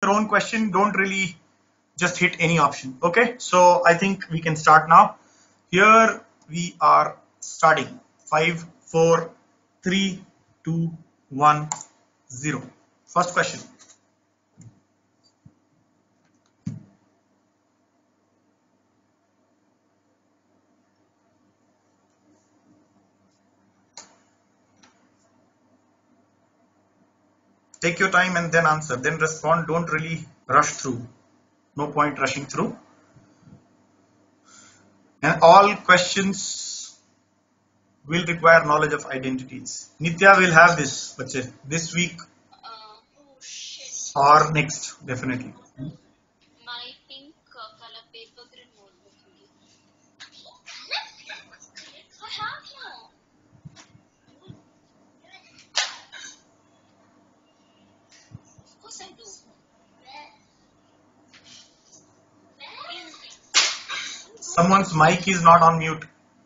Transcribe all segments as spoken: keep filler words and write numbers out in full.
your own question. Don't really just hit any option. Okay, so I think we can start now. Here we are starting. Five, four, three, two, one, zero. First question. Take your time and then answer, then respond. Don't really rush through. No point rushing through. And all questions will require knowledge of identities. Nitya will have this this week or next, definitely. My pink color paper grid notebook. I have you. Of course I do. Someone's mic is not on mute.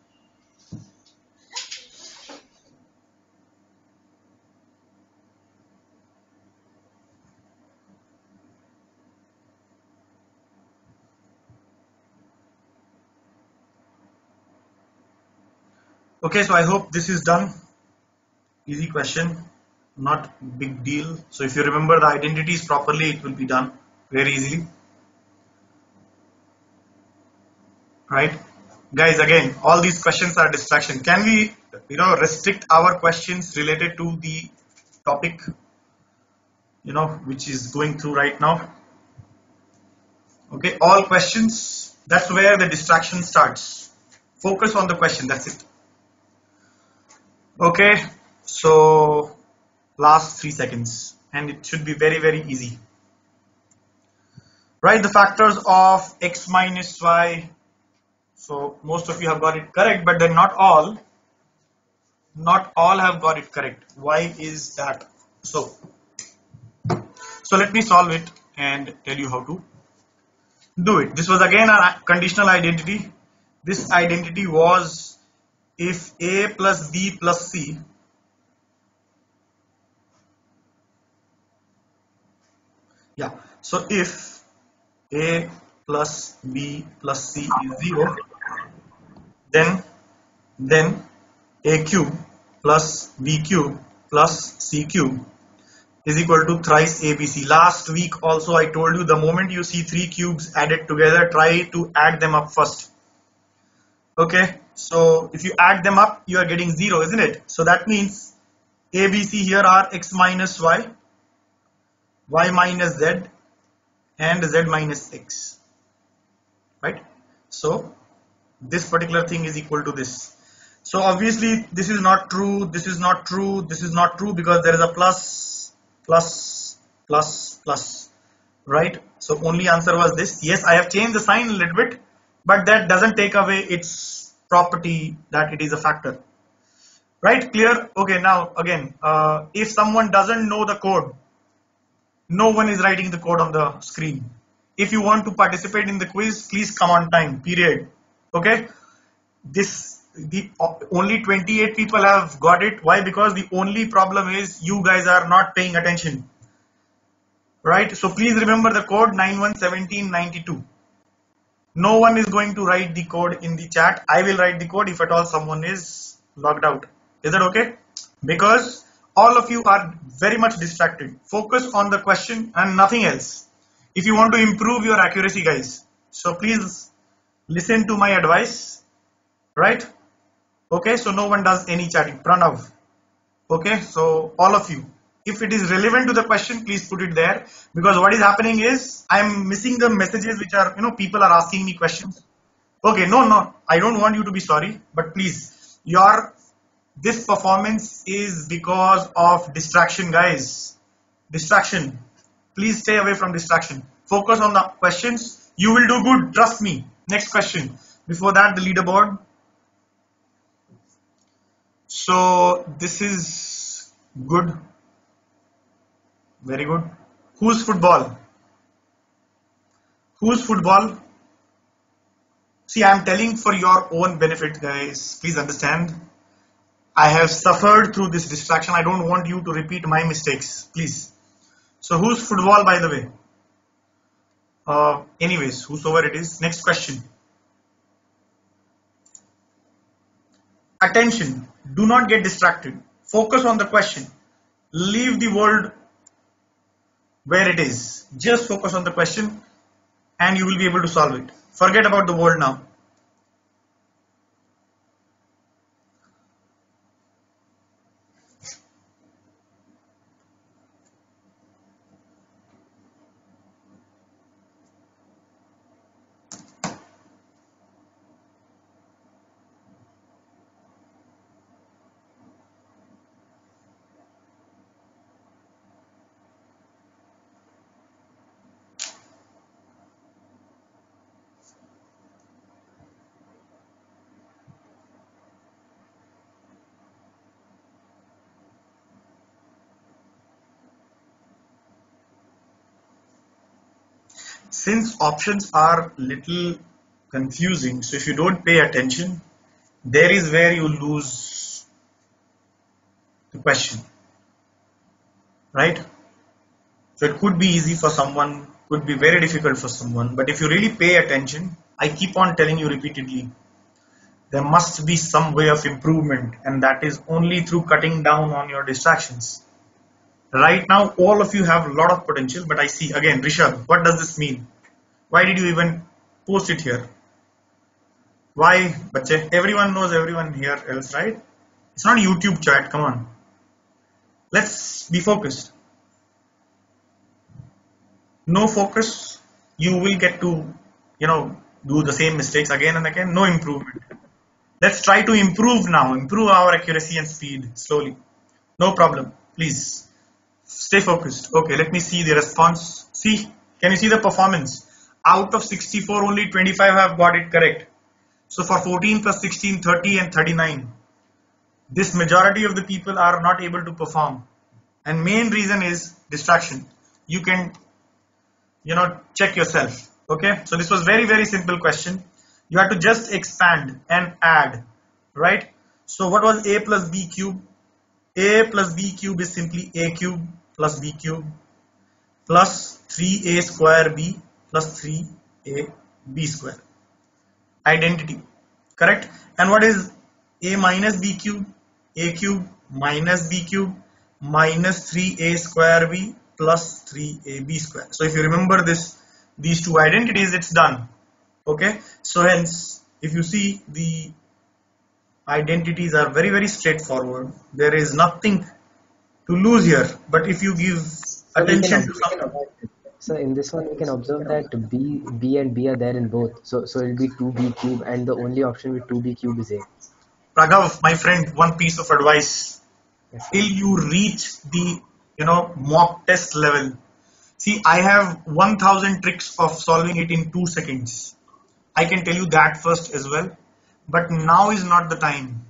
Okay, so I hope this is done. Easy question, not big deal. So if you remember the identities properly, it will be done very easily. Right, guys, again, all these questions are distraction. Can we, you know, restrict our questions related to the topic, you know, which is going through right now? Okay, all questions, that's where the distraction starts. Focus on the question, that's it. Okay, so last three seconds, and it should be very, very easy. Write the factors of x minus y. So most of you have got it correct, but then not all. Not all have got it correct. Why is that so? So let me solve it and tell you how to do it. This was again a conditional identity. This identity was if a plus b plus c yeah so if a plus b plus c is zero, then then a cube plus b cube plus c cube is equal to thrice abc. Last week also I told you, the moment you see three cubes added together, try to add them up first. Okay, so if you add them up, you are getting zero, isn't it? So that means abc here are x minus y, y minus z, and z minus x, right? So this particular thing is equal to this. So obviously this is not true, this is not true, this is not true, because there is a plus, plus, plus, plus, right? So only answer was this. Yes, I have changed the sign a little bit, but that doesn't take away its property that it is a factor, right? Clear? Okay, now again, uh, if someone doesn't know the code, no one is writing the code on the screen. If you want to participate in the quiz, please come on time, period. Okay, this the only twenty-eight people have got it. Why? Because the only problem is you guys are not paying attention, right? So please remember the code nine one one seven nine two. No one is going to write the code in the chat. I will write the code if at all someone is logged out. Is that okay? Because all of you are very much distracted. Focus on the question and nothing else if you want to improve your accuracy, guys. So please listen to my advice, right? Okay, so no one does any chatting. Pranav. Okay, so all of you, if it is relevant to the question, please put it there, because what is happening is I'm missing the messages which are, you know, people are asking me questions. Okay, no, no, I don't want you to be sorry, but please, your this performance is because of distraction, guys. Distraction. Please stay away from distraction. Focus on the questions. You will do good, trust me. Next question. Before that, the leaderboard. So this is good. Very good. Who's football? Who's football? See, I'm telling for your own benefit, guys. Please understand. I have suffered through this distraction. I don't want you to repeat my mistakes, please. So who's football, by the way? Uh, anyways, whosoever it is, next question. Attention, do not get distracted. Focus on the question. Leave the world where it is. Just focus on the question and you will be able to solve it. Forget about the world now. Since options are little confusing, so if you don't pay attention, there is where you lose the question, right? So it could be easy for someone, could be very difficult for someone, but if you really pay attention, I keep on telling you repeatedly, there must be some way of improvement, and that is only through cutting down on your distractions. Right now, all of you have a lot of potential, but I see again, Rishabh, what does this mean? Why did you even post it here? Why, bache? Everyone knows everyone here else, right? It's not a YouTube chat, come on. Let's be focused. No focus, you will get to, you know, do the same mistakes again and again. No improvement. Let's try to improve now, improve our accuracy and speed slowly. No problem, please. Stay focused. Okay, let me see the response. See, can you see the performance? Out of sixty-four, only twenty-five have got it correct. So for fourteen plus sixteen, thirty and thirty-nine, this majority of the people are not able to perform. And main reason is distraction. You can, you know, check yourself. Okay, so this was very, very simple question. You have to just expand and add, right? So what was a plus b cube? A plus b cube is simply a cube plus b cube plus three a square b plus three a b square. Identity, correct? And what is a minus b cube? A cube minus b cube minus three a square b plus three a b square. So if you remember this, these two identities, it's done. Okay, so hence if you see, the identities are very, very straightforward. There is nothing to lose here, but if you give So attention can, to something. so in this one we can observe that b b and b are there in both. So so it'll be two b cube, and the only option with two b cube is a. Raghav, my friend, one piece of advice. Yes, Till you reach the, you know, mock test level. See, I have one thousand tricks of solving it in two seconds. I can tell you that first as well. But now is not the time.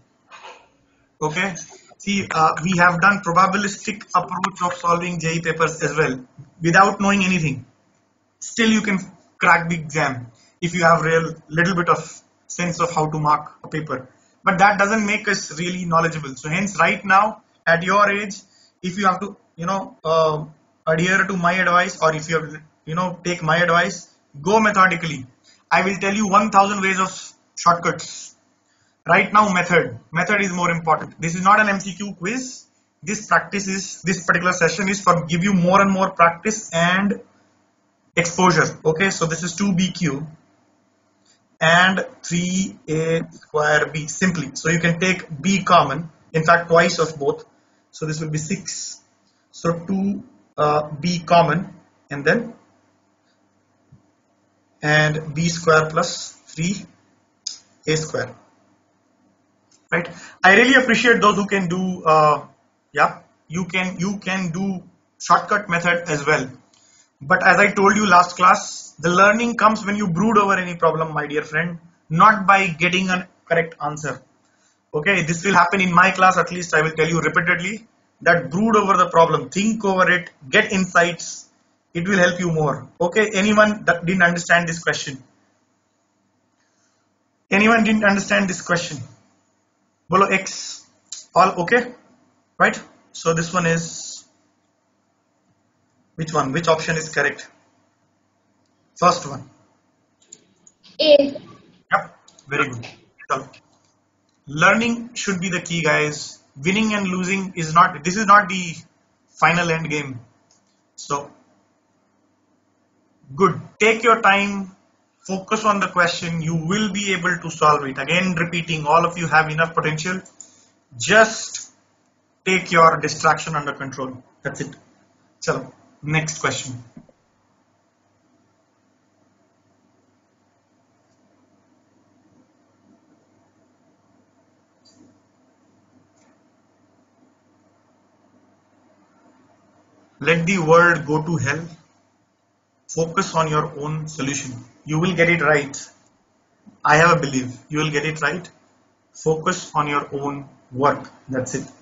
Okay. See, uh, we have done probabilistic approach of solving J E E papers as well without knowing anything. Still, you can crack the exam if you have real little bit of sense of how to mark a paper. But that doesn't make us really knowledgeable. So hence, right now at your age, if you have to, you know, uh, adhere to my advice, or if you have, you know, take my advice, go methodically. I will tell you one thousand ways of shortcuts. Right now, method. Method is more important. This is not an M C Q quiz. This practice is, this particular session is for give you more and more practice and exposure. Okay, so this is two b cube and three a square b simply. So you can take b common, in fact twice of both. So this will be six. So two uh, b common, and then and b square plus three a square. Right? I really appreciate those who can do. Uh, yeah, you can you can do shortcut method as well. But as I told you last class, the learning comes when you brood over any problem, my dear friend, not by getting a correct answer. Okay, this will happen in my class. At least I will tell you repeatedly that brood over the problem, think over it, get insights. It will help you more. Okay, anyone that didn't understand this question? Anyone didn't understand this question? Bolo X. All okay? Right? So this one is, which one? Which option is correct? First one. A. Yep, very good. So, learning should be the key, guys. Winning and losing is not, this is not the final end game. So, good. Take your time, focus on the question. You will be able to solve it. Again, repeating, all of you have enough potential. Just take your distraction under control. That's it. So, next question. Let the world go to hell. Focus on your own solution. You will get it right. I have a belief. You will get it right. Focus on your own work. That's it.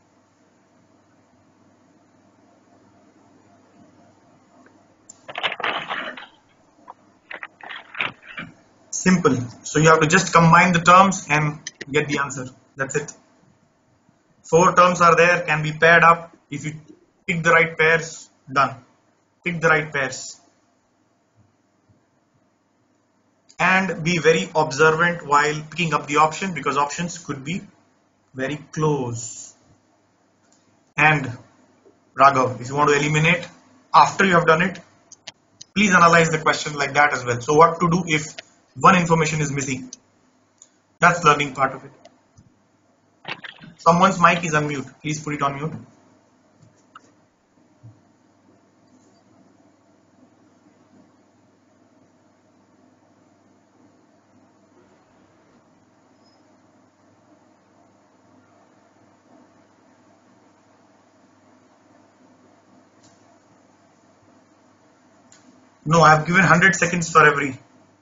Simple. So you have to just combine the terms and get the answer. That's it. Four terms are there, can be paired up. If you pick the right pairs, done. Pick the right pairs. And be very observant while picking up the option, because options could be very close. And Raghav, if you want to eliminate after you have done it, please analyze the question like that as well. So what to do if one information is missing? That's learning part of it. Someone's mic is unmute. Please put it on mute. No, I have given one hundred seconds for every.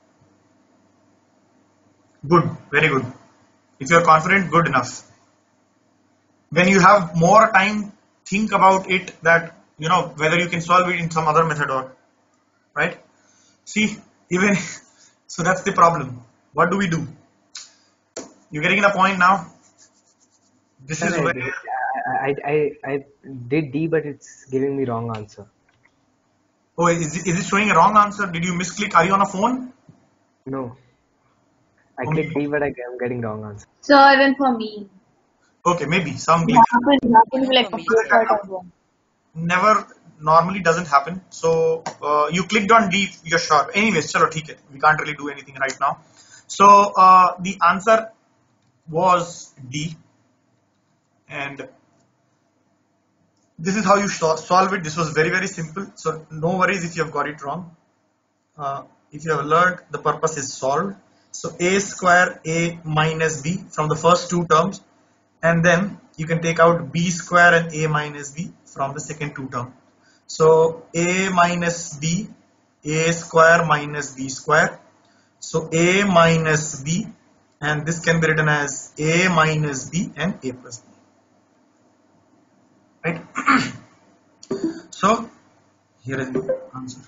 Good, very good. If you are confident, good enough. When you have more time, think about it, that you know whether you can solve it in some other method or right. See, even so, that's the problem. What do we do? You're getting the point now. This Sir, is I, where did, I, I, I did D, but it's giving me wrong answer. oh, is it, is it showing a wrong answer? Did you misclick? Are you on a phone? No. I Or clicked maybe- D, but I, I'm getting wrong answer. So even for me. Okay, maybe some It glitch. happened, happened like a four part of one. Never normally doesn't happen. So uh, you clicked on D, you're sure. Anyways, chalo, theek hai. We can't really do anything right now. So uh, the answer was D, and this is how you solve it. This was very very simple. So no worries if you have got it wrong. Uh, if you have learned, the purpose is solved. So a square a minus b from the first two terms, and then you can take out b square and a minus b from the second two terms. So a minus b, a square minus b square. So a minus b, and this can be written as a minus b and a plus b. Right? So here is the answer.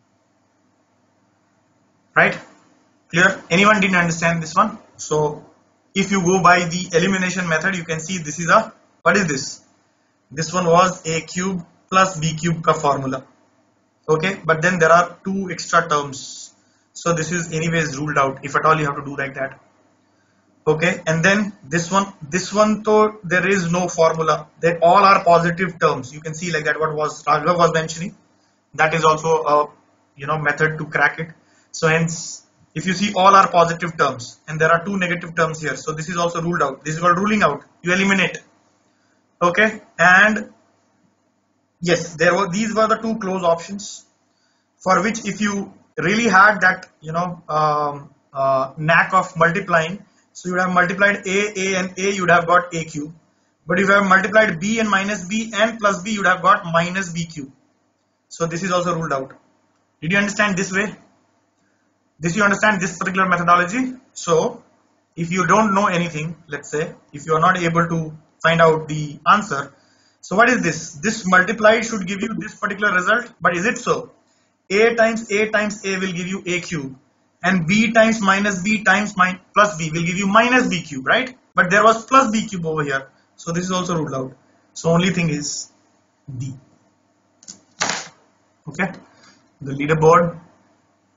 Right? Clear? Anyone didn't understand this one? So if you go by the elimination method, you can see this is a, what is this? This one was a cube plus b cube ka formula. Okay, but then there are two extra terms. So this is anyways ruled out, if at all you have to do like that. Okay, and then this one, this one though there is no formula. They all are positive terms. You can see like that what was Raghav was mentioning. That is also a you know method to crack it. So hence, if you see all are positive terms and there are two negative terms here, so this is also ruled out. This is called ruling out. You eliminate. Okay, and yes, there were these were the two close options, for which if you really had that you know um, uh, knack of multiplying, so you would have multiplied a, a and a, you would have got a cube. But if you have multiplied b and minus b and plus b, you would have got minus b cube. So this is also ruled out. Did you understand this way? This you understand this particular methodology? So if you don't know anything, let's say if you are not able to find out the answer, so what is this? This multiplied should give you this particular result, but is it so? A times a times a will give you a cube, and b times minus b times min plus b will give you minus b cube, right? But there was plus b cube over here, so this is also ruled out. So only thing is D. Okay, the leaderboard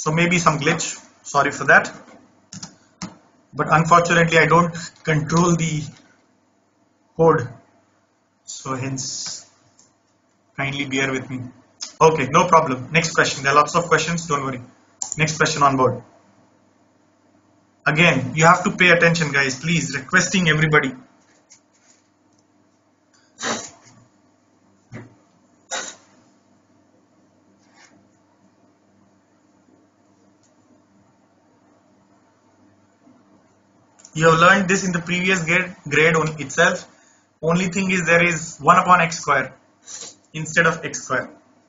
so maybe some glitch, sorry for that, but unfortunately I don't control the code, so hence kindly bear with me. Okay, no problem. Next question. There are lots of questions, don't worry. Next question on board. Again, you have to pay attention, guys, please, requesting everybody. You have learned this in the previous grade, grade on itself. Only thing is there is one upon x square instead of x square.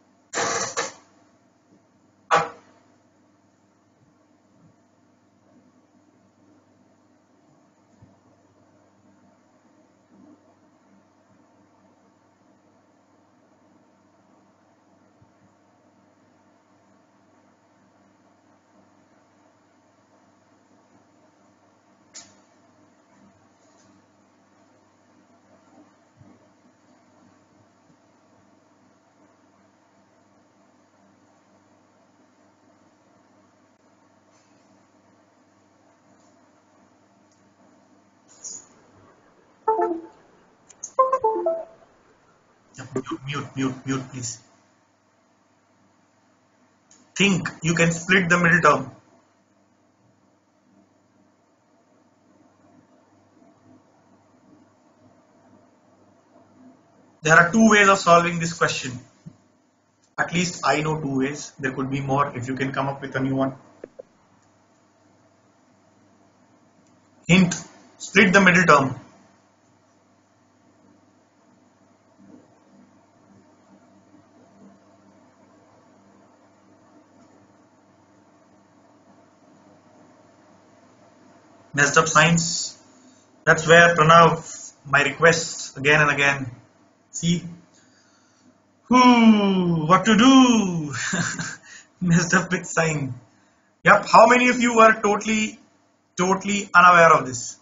Mute, mute, mute, mute, please. Think you can split the middle term. There are two ways of solving this question. At least I know two ways. There could be more if you can come up with a new one. Hint, split the middle term. Messed up signs. That's where Pranav, my request again and again. See, whoo, what to do? Messed up with sign. Yep. How many of you were totally, totally unaware of this?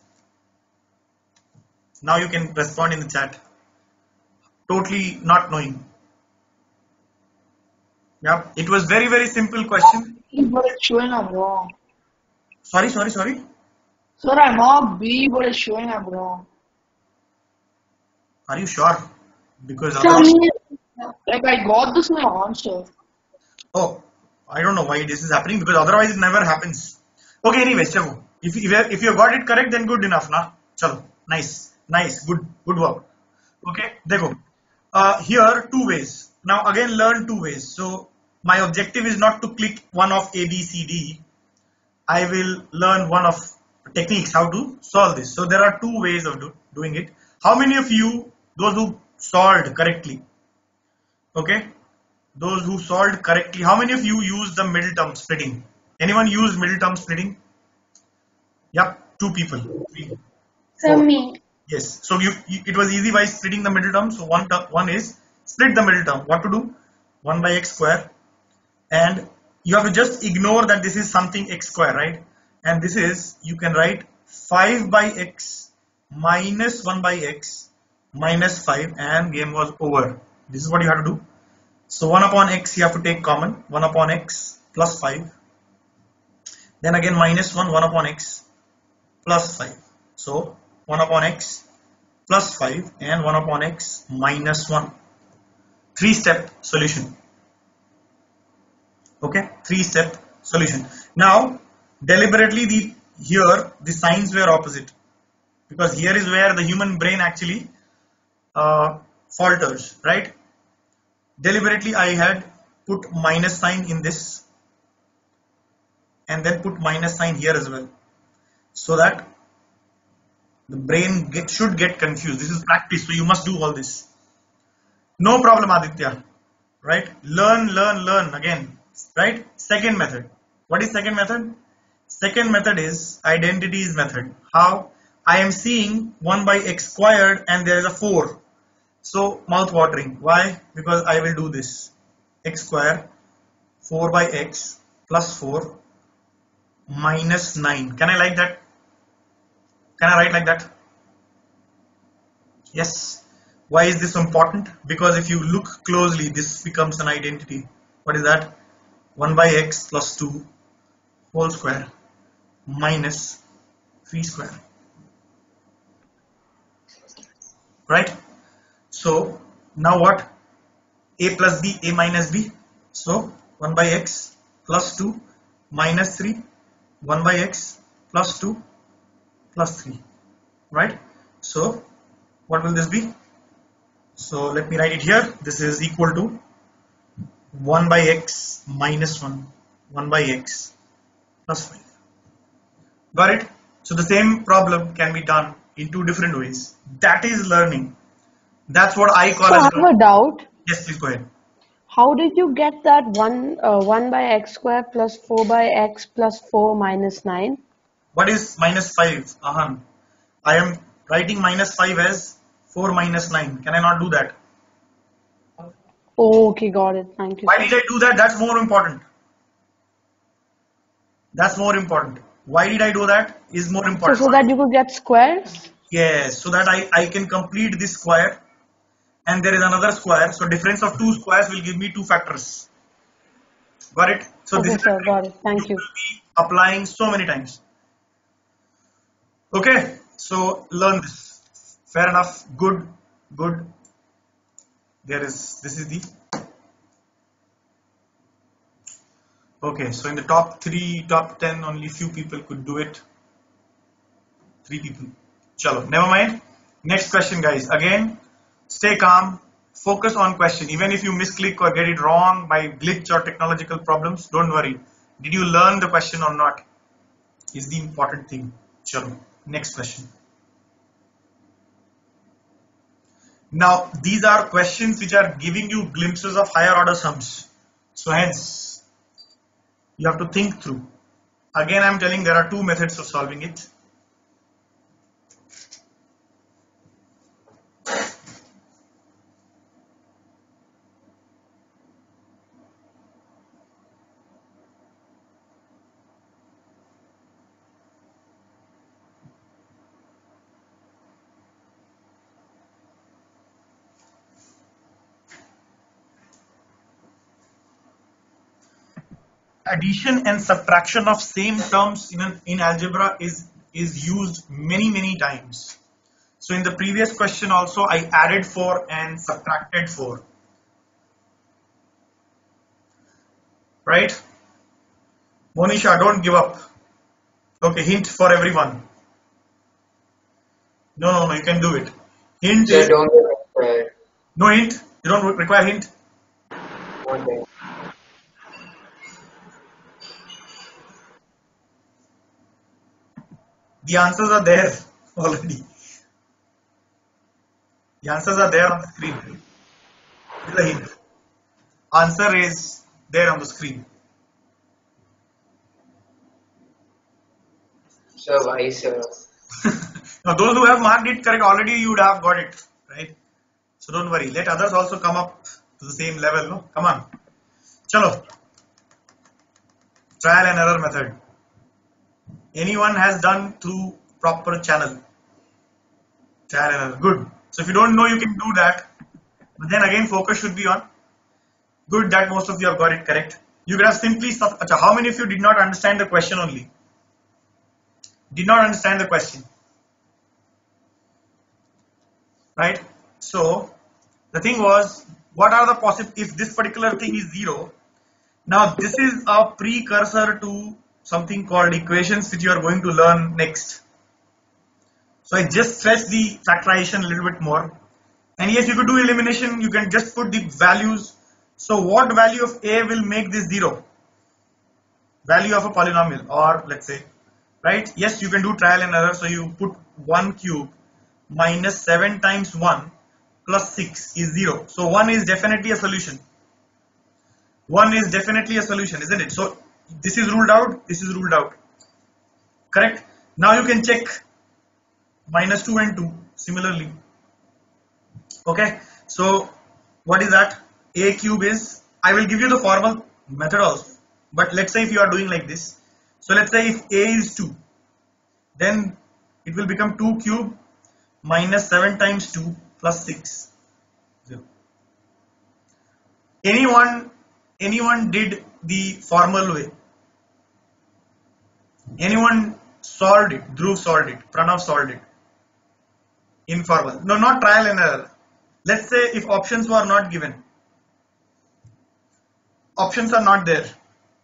Now you can respond in the chat. Totally not knowing. Yep. It was very, very simple question. But it's showing I'm wrong. Sorry, sorry, sorry. Sir, I know B, but it's showing I'm wrong. Are you sure? Because Sir, otherwise, like I got this my answer. oh, I don't know why this is happening, because otherwise it never happens. Okay, anyways, chalo. If if you if you got it correct, then good enough, na? Chalo, nice, nice, good, good work. Okay, dekho. Uh, here two ways. Now again, learn two ways. So my objective is not to click one of A, B, C, D. I will learn one of techniques how to solve this. So there are two ways of do, doing it. How many of you, those who solved correctly, okay, those who solved correctly, how many of you use the middle term splitting? Anyone use middle term splitting? Yep, two people. Three, For four. me. Yes. So you, you it was easy by splitting the middle term. So one term, one is split the middle term. What to do? one by x square, and you have to just ignore that this is something x square, right? And this is, you can write five by x minus one by x minus five, and game was over. This is what you have to do. So one upon x you have to take common, one upon x plus five, then again minus one, one upon x plus five. So one upon x plus five and one upon x minus one. Three step solution. Okay, three step solution. Now deliberately the here the signs were opposite, because here is where the human brain actually uh, falters, right? Deliberately I had put minus sign in this and then put minus sign here as well, so that the brain get, should get confused. This is practice, so you must do all this. No problem, Aditya, right? Learn, learn, learn again, right? Second method. What is second method? Second method is identities method. How? I am seeing one by x squared and there is a four. So mouth watering. Why? Because I will do this. X square, four by x plus four minus nine. Can I like that? Can I write like that? Yes. Why is this important? Because if you look closely, this becomes an identity. What is that? one by x plus two whole square minus three square, right? So now what? A plus b, a minus b. So one by x plus two minus three, one by x plus two plus three, right? So what will this be? So let me write it here. This is equal to one by x minus one, one by x plus five. Got it? So the same problem can be done in two different ways. That is learning. That's what I call So I as have learning. a doubt. Yes, please go ahead. How did you get that one uh, one by x square plus four by x plus four minus nine? What is minus five? Ahan. I am writing minus five as four minus nine. Can I not do that? Oh, okay, got it. Thank you, Why sir. did I do that? That's more important. That's more important. Why did I do that? Is more So, important. so that you could get squares? Yes, so that I, I can complete this square and there is another square. So difference of two squares will give me two factors. Got it? So this Okay, is sir, the got trick it. Thank you you. will be applying so many times. Okay, so learn this. Fair enough. Good, good. There is, this is the, okay, so in the top three, top ten, only few people could do it. Three people. Chalo, never mind. Next question, guys. Again, stay calm. Focus on question. Even if you misclick or get it wrong by glitch or technological problems, don't worry. Did you learn the question or not? Is the important thing. Chalo. Next question. Now, these are questions which are giving you glimpses of higher order sums. So hence, you have to think through. Again, I'm telling there are two methods of solving it. Addition and subtraction of same terms in, an, in algebra is, is used many, many times. So in the previous question also, I added four and subtracted four. Right? Monisha, don't give up. Okay, hint for everyone. No, no, no, you can do it. Hint Sir, is, don't get expired. no hint. You don't require hint. Okay. The answers are there already. The answers are there on the screen. This is a hint. Answer is there on the screen. Sir, why, sir? Now, those who have marked it correct already, you would have got it, right? So don't worry. Let others also come up to the same level. No, come on. Chalo. Trial and error method. Anyone has done through proper channel. Trial and error. Good. So if you don't know, you can do that. But then again, focus should be on. Good that most of you have got it correct. You could have simply. How many of you did not understand the question only? Did not understand the question. Right? So the thing was, what are the possible, if this particular thing is zero, now this is a precursor to something called equations which you are going to learn next. So I just stretched the factorization a little bit more. And yes, you could do elimination, you can just put the values. So what value of A will make this zero? Value of a polynomial, or let's say, right? Yes, you can do trial and error. So you put one cube minus seven times one plus six is zero. So one is definitely a solution. one is definitely a solution, isn't it? So this is ruled out, this is ruled out. Correct? Now you can check minus two and two similarly. Okay, so what is that? A cube is, I will give you the formal method also, but let's say if you are doing like this. So let's say if A is two, then it will become two cube minus seven times two plus six. Zero. Anyone, anyone did the formal way? Anyone solved it? Dhruv solved it. Pranav solved it. Informal. No, not trial and error. Let's say if options were not given. Options are not there.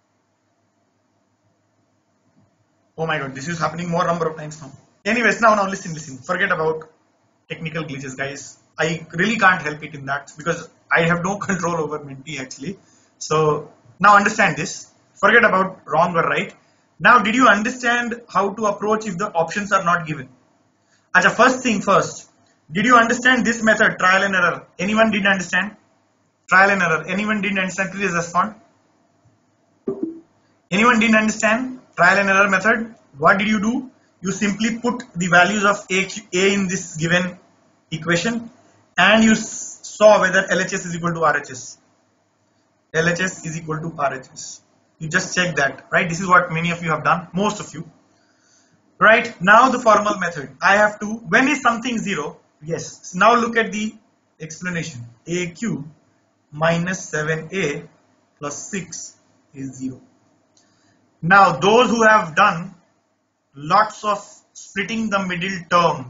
Oh my god, this is happening more number of times now. Anyways, now now listen, listen. Forget about technical glitches, guys. I really can't help it in that because I have no control over Menti actually. So now understand this. Forget about wrong or right. Now, did you understand how to approach if the options are not given? Acha, first thing first. Did you understand this method, trial and error? Anyone didn't understand? Trial and error. Anyone didn't understand? Please respond. Anyone didn't understand trial and error method? What did you do? You simply put the values of a, a in this given equation and you saw whether L H S is equal to R H S. L H S is equal to R H S. You just check that, right? This is what many of you have done, most of you. Right, now the formal method. I have to, when is something zero? Yes. Now look at the explanation. A cube minus seven a plus six is zero. Now those who have done lots of splitting the middle term.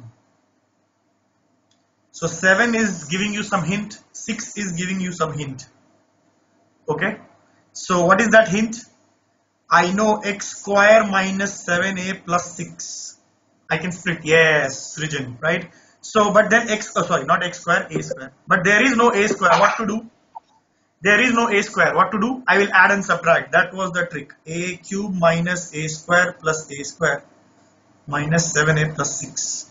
So seven is giving you some hint, six is giving you some hint. Okay. So what is that hint? I know x square minus seven a plus six. I can split. Yes, Srijan, right? So, but then x, oh sorry, not x square, a square. But there is no a square. What to do? There is no a square. What to do? I will add and subtract. That was the trick. A cube minus a square plus a square minus seven a plus six.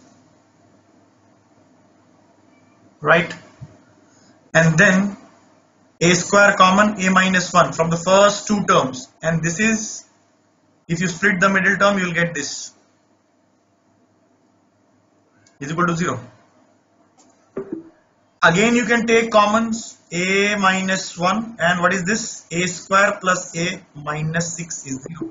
Right? And then a square common, a minus one from the first two terms. And this is, if you split the middle term, you will get this. Is equal to zero. Again, you can take commons, a minus one, and what is this? A square plus a minus six is zero.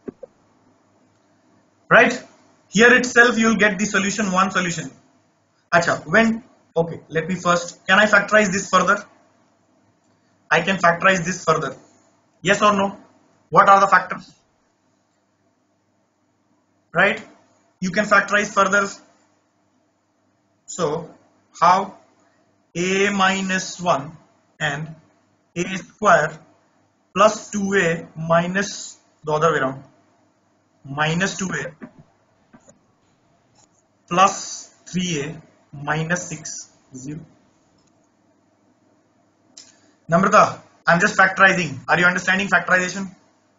Right? Here itself, you will get the solution, one solution. Acha, when, okay, let me first, can I factorize this further? I can factorize this further. Yes or no? What are the factors? Right? You can factorize further. So, how? A minus one and a square plus two a minus the other way around. Minus two a plus three a minus six, zero. Namrata, I'm just factorizing. Are you understanding factorization?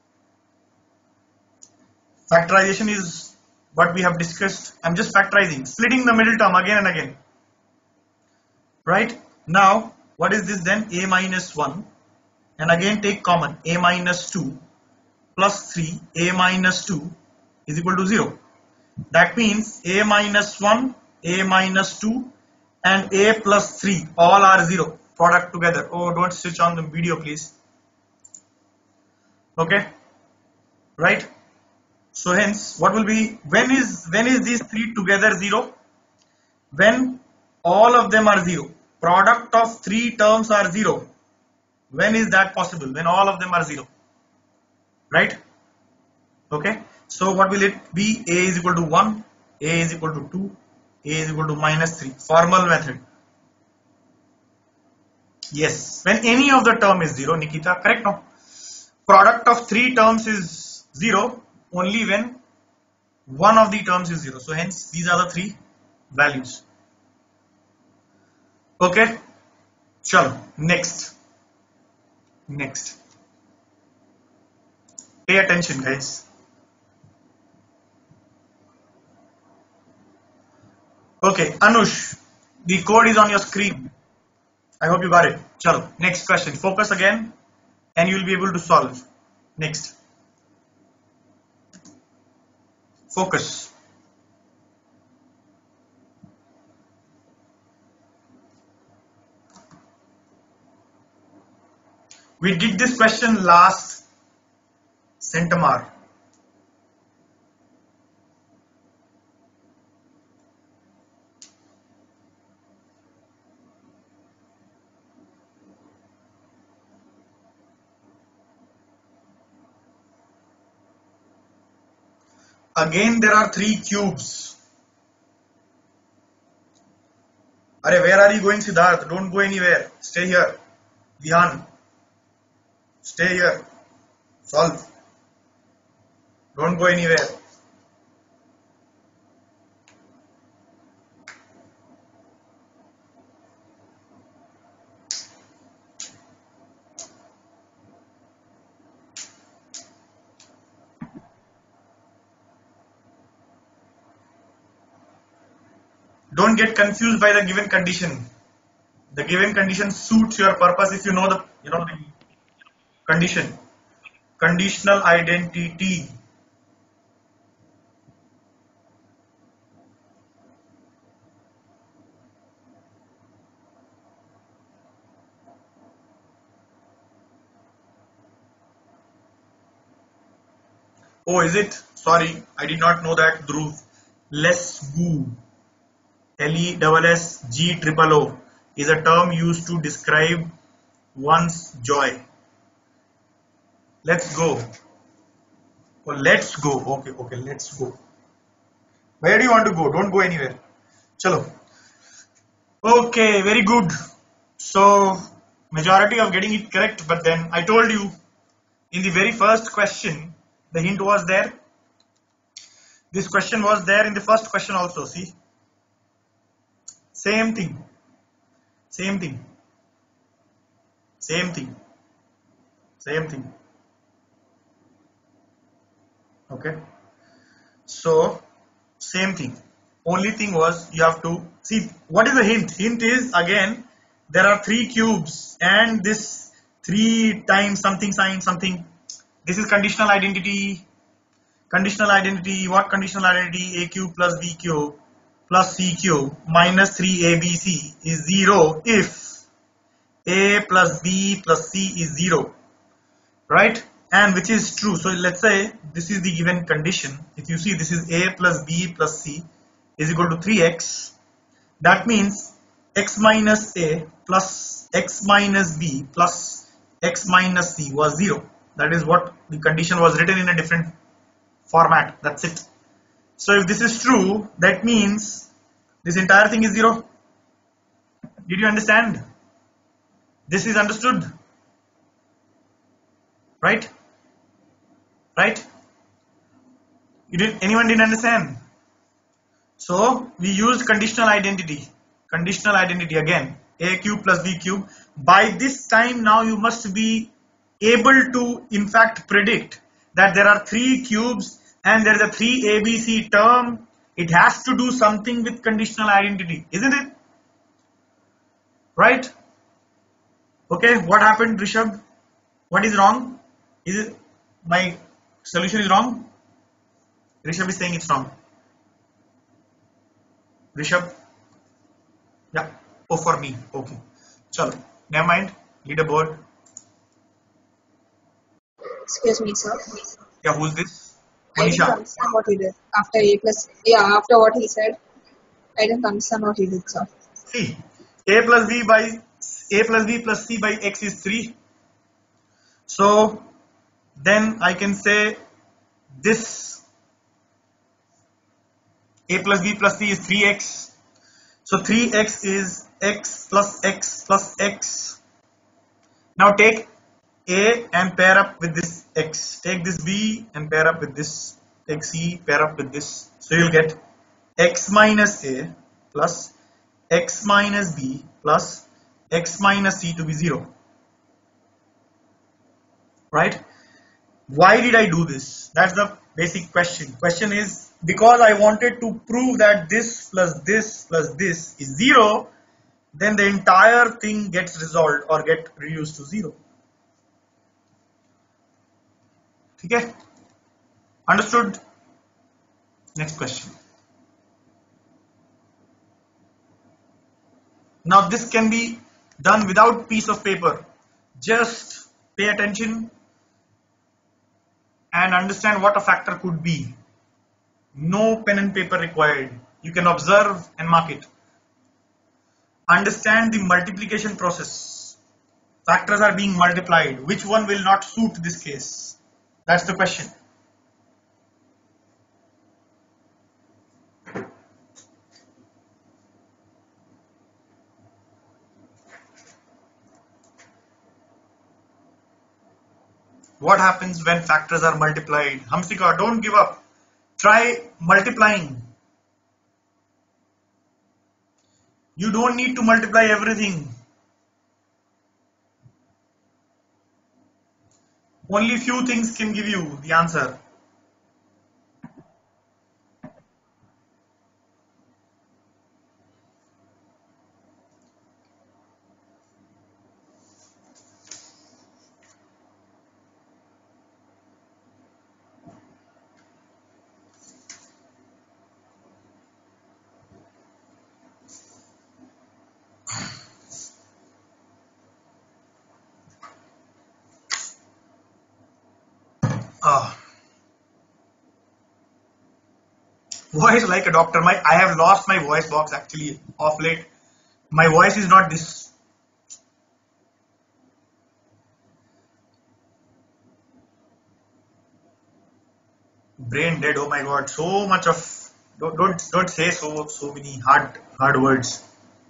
Factorization is what we have discussed. I'm just factorizing, splitting the middle term again and again. Right? Now, what is this then? A minus one. And again take common. A minus two plus three. A minus two is equal to zero. That means A minus one, A minus two and A plus three all are zero. Product together. Oh, don't switch on the video please. Okay. Right? So hence, what will be, when is, when is these three together zero? When all of them are zero. Product of three terms are zero. When is that possible? When all of them are zero. Right? Okay. So what will it be? A is equal to one, A is equal to two, A is equal to minus three. Formal method. Yes. When any of the term is zero, Nikita, correct no? Product of three terms is zero only when one of the terms is zero. So hence these are the three values. Okay. Chalo. Next. Next. Pay attention guys. Okay, Anush, the code is on your screen. I hope you got it. Chalo. Next question. Focus again and you will be able to solve. Next. Focus. We did this question last Centimar. again there are three cubes. Arey, where are you going, Siddharth? Don't go anywhere. Stay here. Vihan, stay here. Solve. Don't go anywhere. Don't get confused by the given condition. The given condition suits your purpose if you know the you know the condition. Conditional identity. Oh, is it? Sorry, I did not know that, Dhruv. Less goo. L E S S G triple O is a term used to describe one's joy. Let's go. Oh, let's go. Okay, okay, let's go. Where do you want to go? Don't go anywhere. Chalo. Okay, very good. So, majority of getting it correct, but then I told you in the very first question, the hint was there. This question was there in the first question also. See? Same thing, same thing, same thing, same thing. Okay, so same thing. Only thing was you have to see what is the hint. Hint is again there are three cubes and this three times something sign something. This is conditional identity. Conditional identity. What conditional identity? A cube plus B cube plus C cube minus three A B C is zero if A plus B plus C is zero, right? And which is true. So let's say this is the given condition. If you see this is A plus B plus C is equal to three x. That means x minus A plus x minus B plus x minus C was zero. That is what the condition was written in a different format. That's it. So if this is true, that means this entire thing is zero. Did you understand? This is understood, right? Right? You didn't? Anyone didn't understand? So we used conditional identity. Conditional identity again. A cube plus B cube. By this time now you must be able to in fact predict that there are three cubes and there is a three A B C term. It has to do something with conditional identity, isn't it? Right? Okay, what happened, Rishabh? What is wrong? Is it my solution is wrong? Rishabh is saying it's wrong. Rishabh? Yeah. Oh, for me. Okay. Chalo. Never mind. Leaderboard. Excuse me, sir. Yeah, who's this? I didn't Monisha. understand what he did. After A plus, yeah, after what he said, I didn't understand what he did, sir. See, A plus B by A plus B plus C by X is three. So then I can say this A plus B plus C is three x. So three x is x plus x plus x. Now take A and pair up with this x. Take this B and pair up with this. Take C, pair up with this. So you'll get x minus A plus x minus B plus x minus C to be zero. Right? Why did I do this? That's the basic question. Question is because I wanted to prove that this plus this plus this is zero, then the entire thing gets resolved or get reduced to zero. Okay? Understood? Next question. Now this can be done without piece of paper. Just pay attention and understand what a factor could be. No pen and paper required. You can observe and mark it. Understand the multiplication process. Factors are being multiplied. Which one will not suit this case? That's the question. what happens when factors are multiplied? Hamsika, don't give up. Try multiplying. You don't need to multiply everything. Only few things can give you the answer. Ah. Voice like a doctor. My I have lost my voice box actually of late. My voice is not this. Brain dead. Oh my god. So much of don't don't, don't say so so many hard hard words.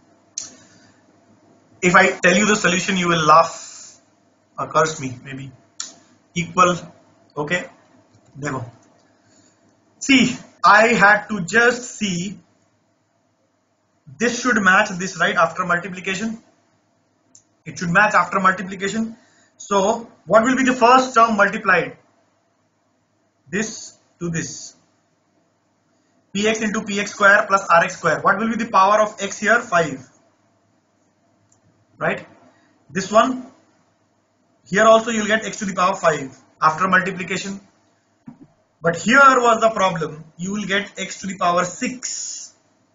If I tell you the solution, you will laugh or curse me maybe. Equal. Okay. Never. See, I had to just see. This should match this, right? After multiplication, it should match after multiplication. So what will be the first term multiplied? This to this. Px into px square plus rx square. What will be the power of x here? five. Right? This one, here also you will get x to the power five after multiplication. But here was the problem. You will get x to the power six.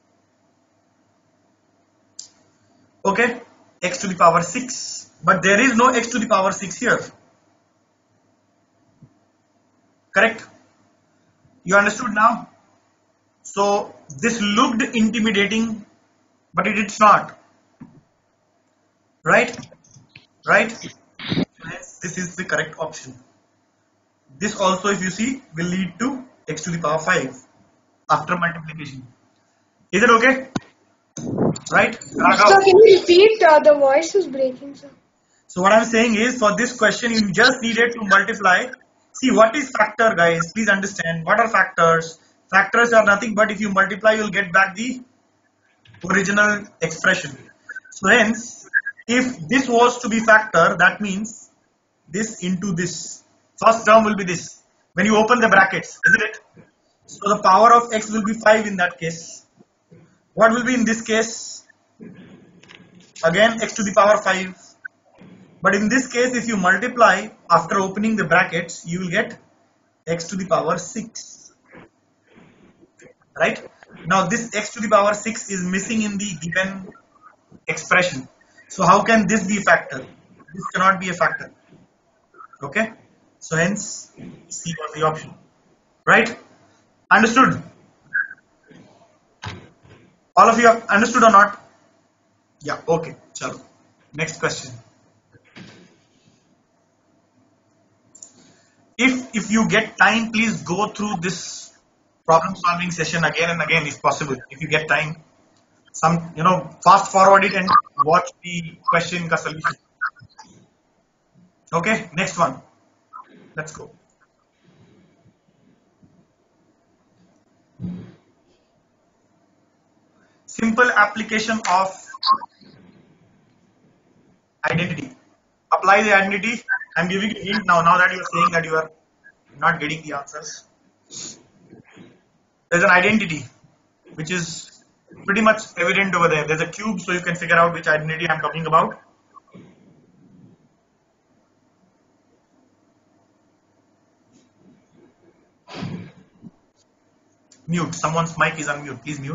Okay? X to the power six. But there is no x to the power six here. Correct? You understood now? So this looked intimidating, but it is not. Right? Right? Yes, this is the correct option. This also, if you see, will lead to x to the power five after multiplication. Is it okay? Right? Raghav. Sir, can you repeat? Uh, the voice is breaking, sir. So what I'm saying is, for this question, you just needed to multiply. See, what is factor, guys? Please understand. What are factors? Factors are nothing but if you multiply, you'll get back the original expression. So hence, if this was to be factor, that means this into this. First term will be this. When you open the brackets, isn't it? So the power of x will be five in that case. What will be in this case? Again, x to the power five. But in this case, if you multiply after opening the brackets, you will get x to the power six. Right? Now this x to the power six is missing in the given expression. So how can this be a factor? This cannot be a factor. Okay? So hence C was the option. Right? Understood? All of you have understood or not? Yeah, okay. Chalo. Next question. If if you get time, please go through this problem solving session again and again if possible. If you get time, some you know, fast forward it and watch the question ka solution. Okay, next one. Let's go. Simple application of identity. Apply the identity. I'm giving you a hint now. Now that you are saying that you are not getting the answers, there's an identity which is pretty much evident over there. There's a cube, so you can figure out which identity I'm talking about. Mute. Someone's mic is on mute. Please mute.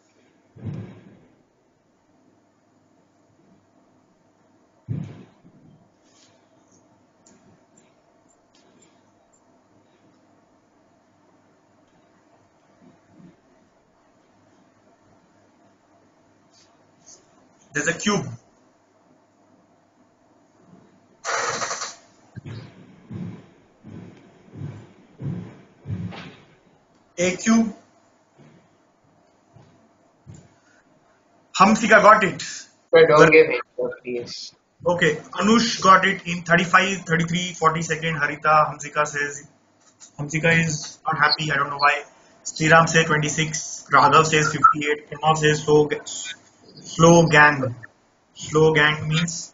There's a cube. A cube. Hamsika got it. Sir, don't give it, please. Okay, Anush got it in thirty-five, thirty-three, forty second. Harita, Hamsika says, Hamsika is not happy. I don't know why. Sriram says twenty-six. Raghav says fifty-eight. Pranav says so, slow gang. Slow gang means,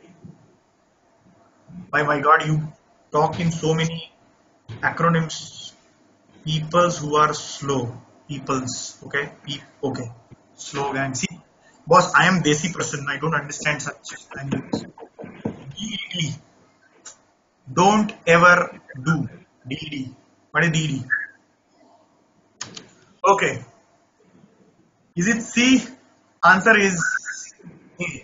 by my God, you talk in so many acronyms. Peoples who are slow. Peoples. Okay. Pe okay. Slow gang. See, boss, I am Desi person. I don't understand such language. D E D. Don't ever do. D E D. What is D E D? Okay. Is it C? Answer is A.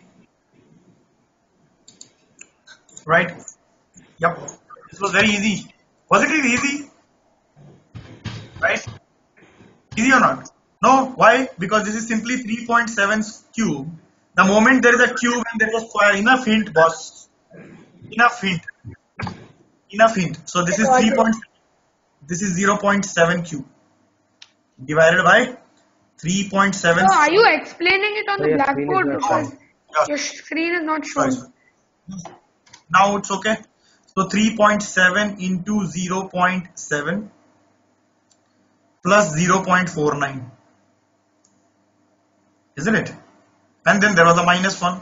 Right? Yep. This was very easy. Was it easy? Right? Easy or not? No. Why? Because this is simply three point seven cube. The moment there is a cube and there is a square, enough hint, boss. Enough hint. Enough hint. So this is three point. This is zero point seven cube divided by three point seven. So are you explaining it on So the your screen is blackboard not because showing. Yeah. your screen is not Sorry. showing? Now it's okay. So three point seven into zero point seven plus zero point four nine, isn't it? And then there was a minus one.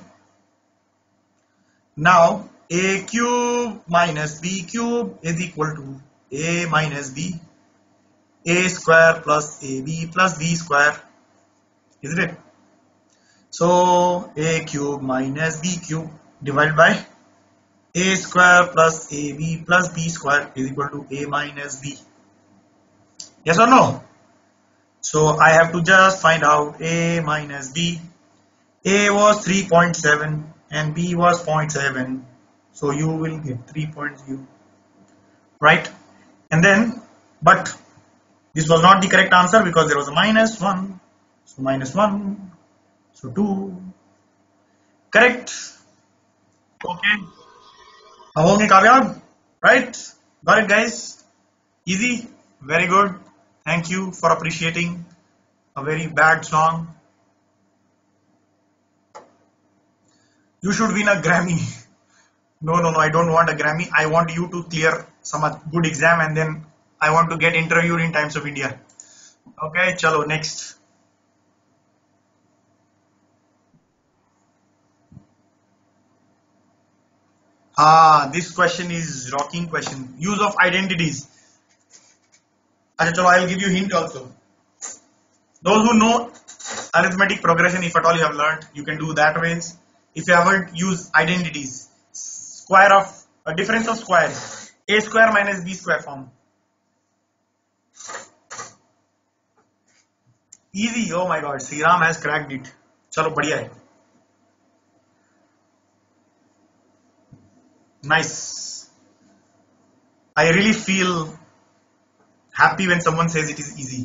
Now a cube minus b cube is equal to a minus b, a square plus ab plus b square, isn't it? So a cube minus b cube divided by a square plus ab plus b square is equal to a minus b. Yes or no? So I have to just find out a minus b. A was three point seven and b was zero point seven. So you will get three point zero. Right? And then, but this was not the correct answer because there was a minus one. So minus one. So two. Correct? Okay. How होंगे कामयाब? Right? Got it, guys? Easy? Very good. Thank you for appreciating a very bad song. You should win a Grammy. No, no, no, I don't want a Grammy. I want you to clear some good exam and then I want to get interviewed in Times of India. Okay, chalo, next. Ah, this question is rocking question. Use of identities. Achha, chalo, I'll give you a hint also. Those who know arithmetic progression, if at all you have learned, you can do that ways. If you haven't, use identities. Square of, a difference of squares. A square minus b square form. Easy. Oh my God, Sriram has cracked it. Chalo, badhiya hai. Nice. I really feel happy when someone says it is easy.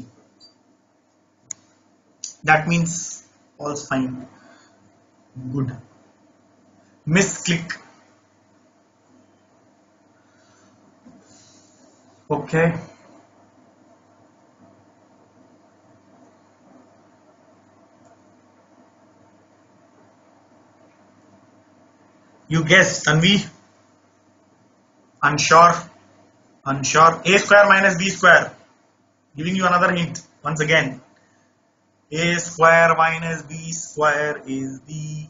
That means all's fine. Good. Misclick. Okay. You guess, Tanvi. Unsure. Unsure. A square minus b square. Giving you another hint once again. A square minus b square is b.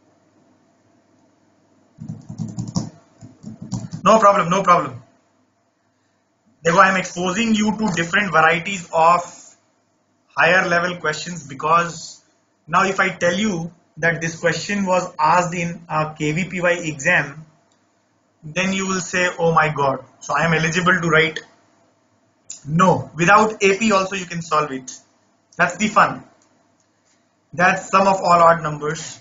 No problem, no problem. Therefore, I am exposing you to different varieties of higher level questions because now if I tell you that this question was asked in a K V P Y exam, then you will say, oh my God, so I am eligible to write. No, without A P also you can solve it. That's the fun. That's sum of all odd numbers.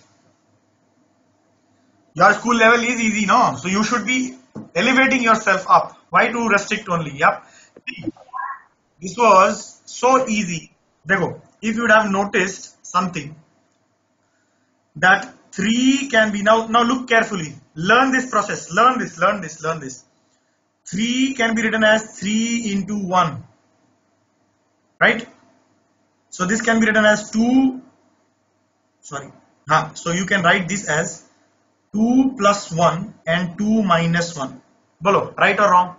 Your school level is easy, no? So you should be elevating yourself up. Why to restrict only? Yep. This was so easy. Dekho, if you would have noticed something, that three can be, now, now look carefully. Learn this process. Learn this, learn this, learn this. three can be written as three into one. Right? So this can be written as two. Sorry. Huh. So you can write this as two plus one and two minus one. Bolo, right or wrong?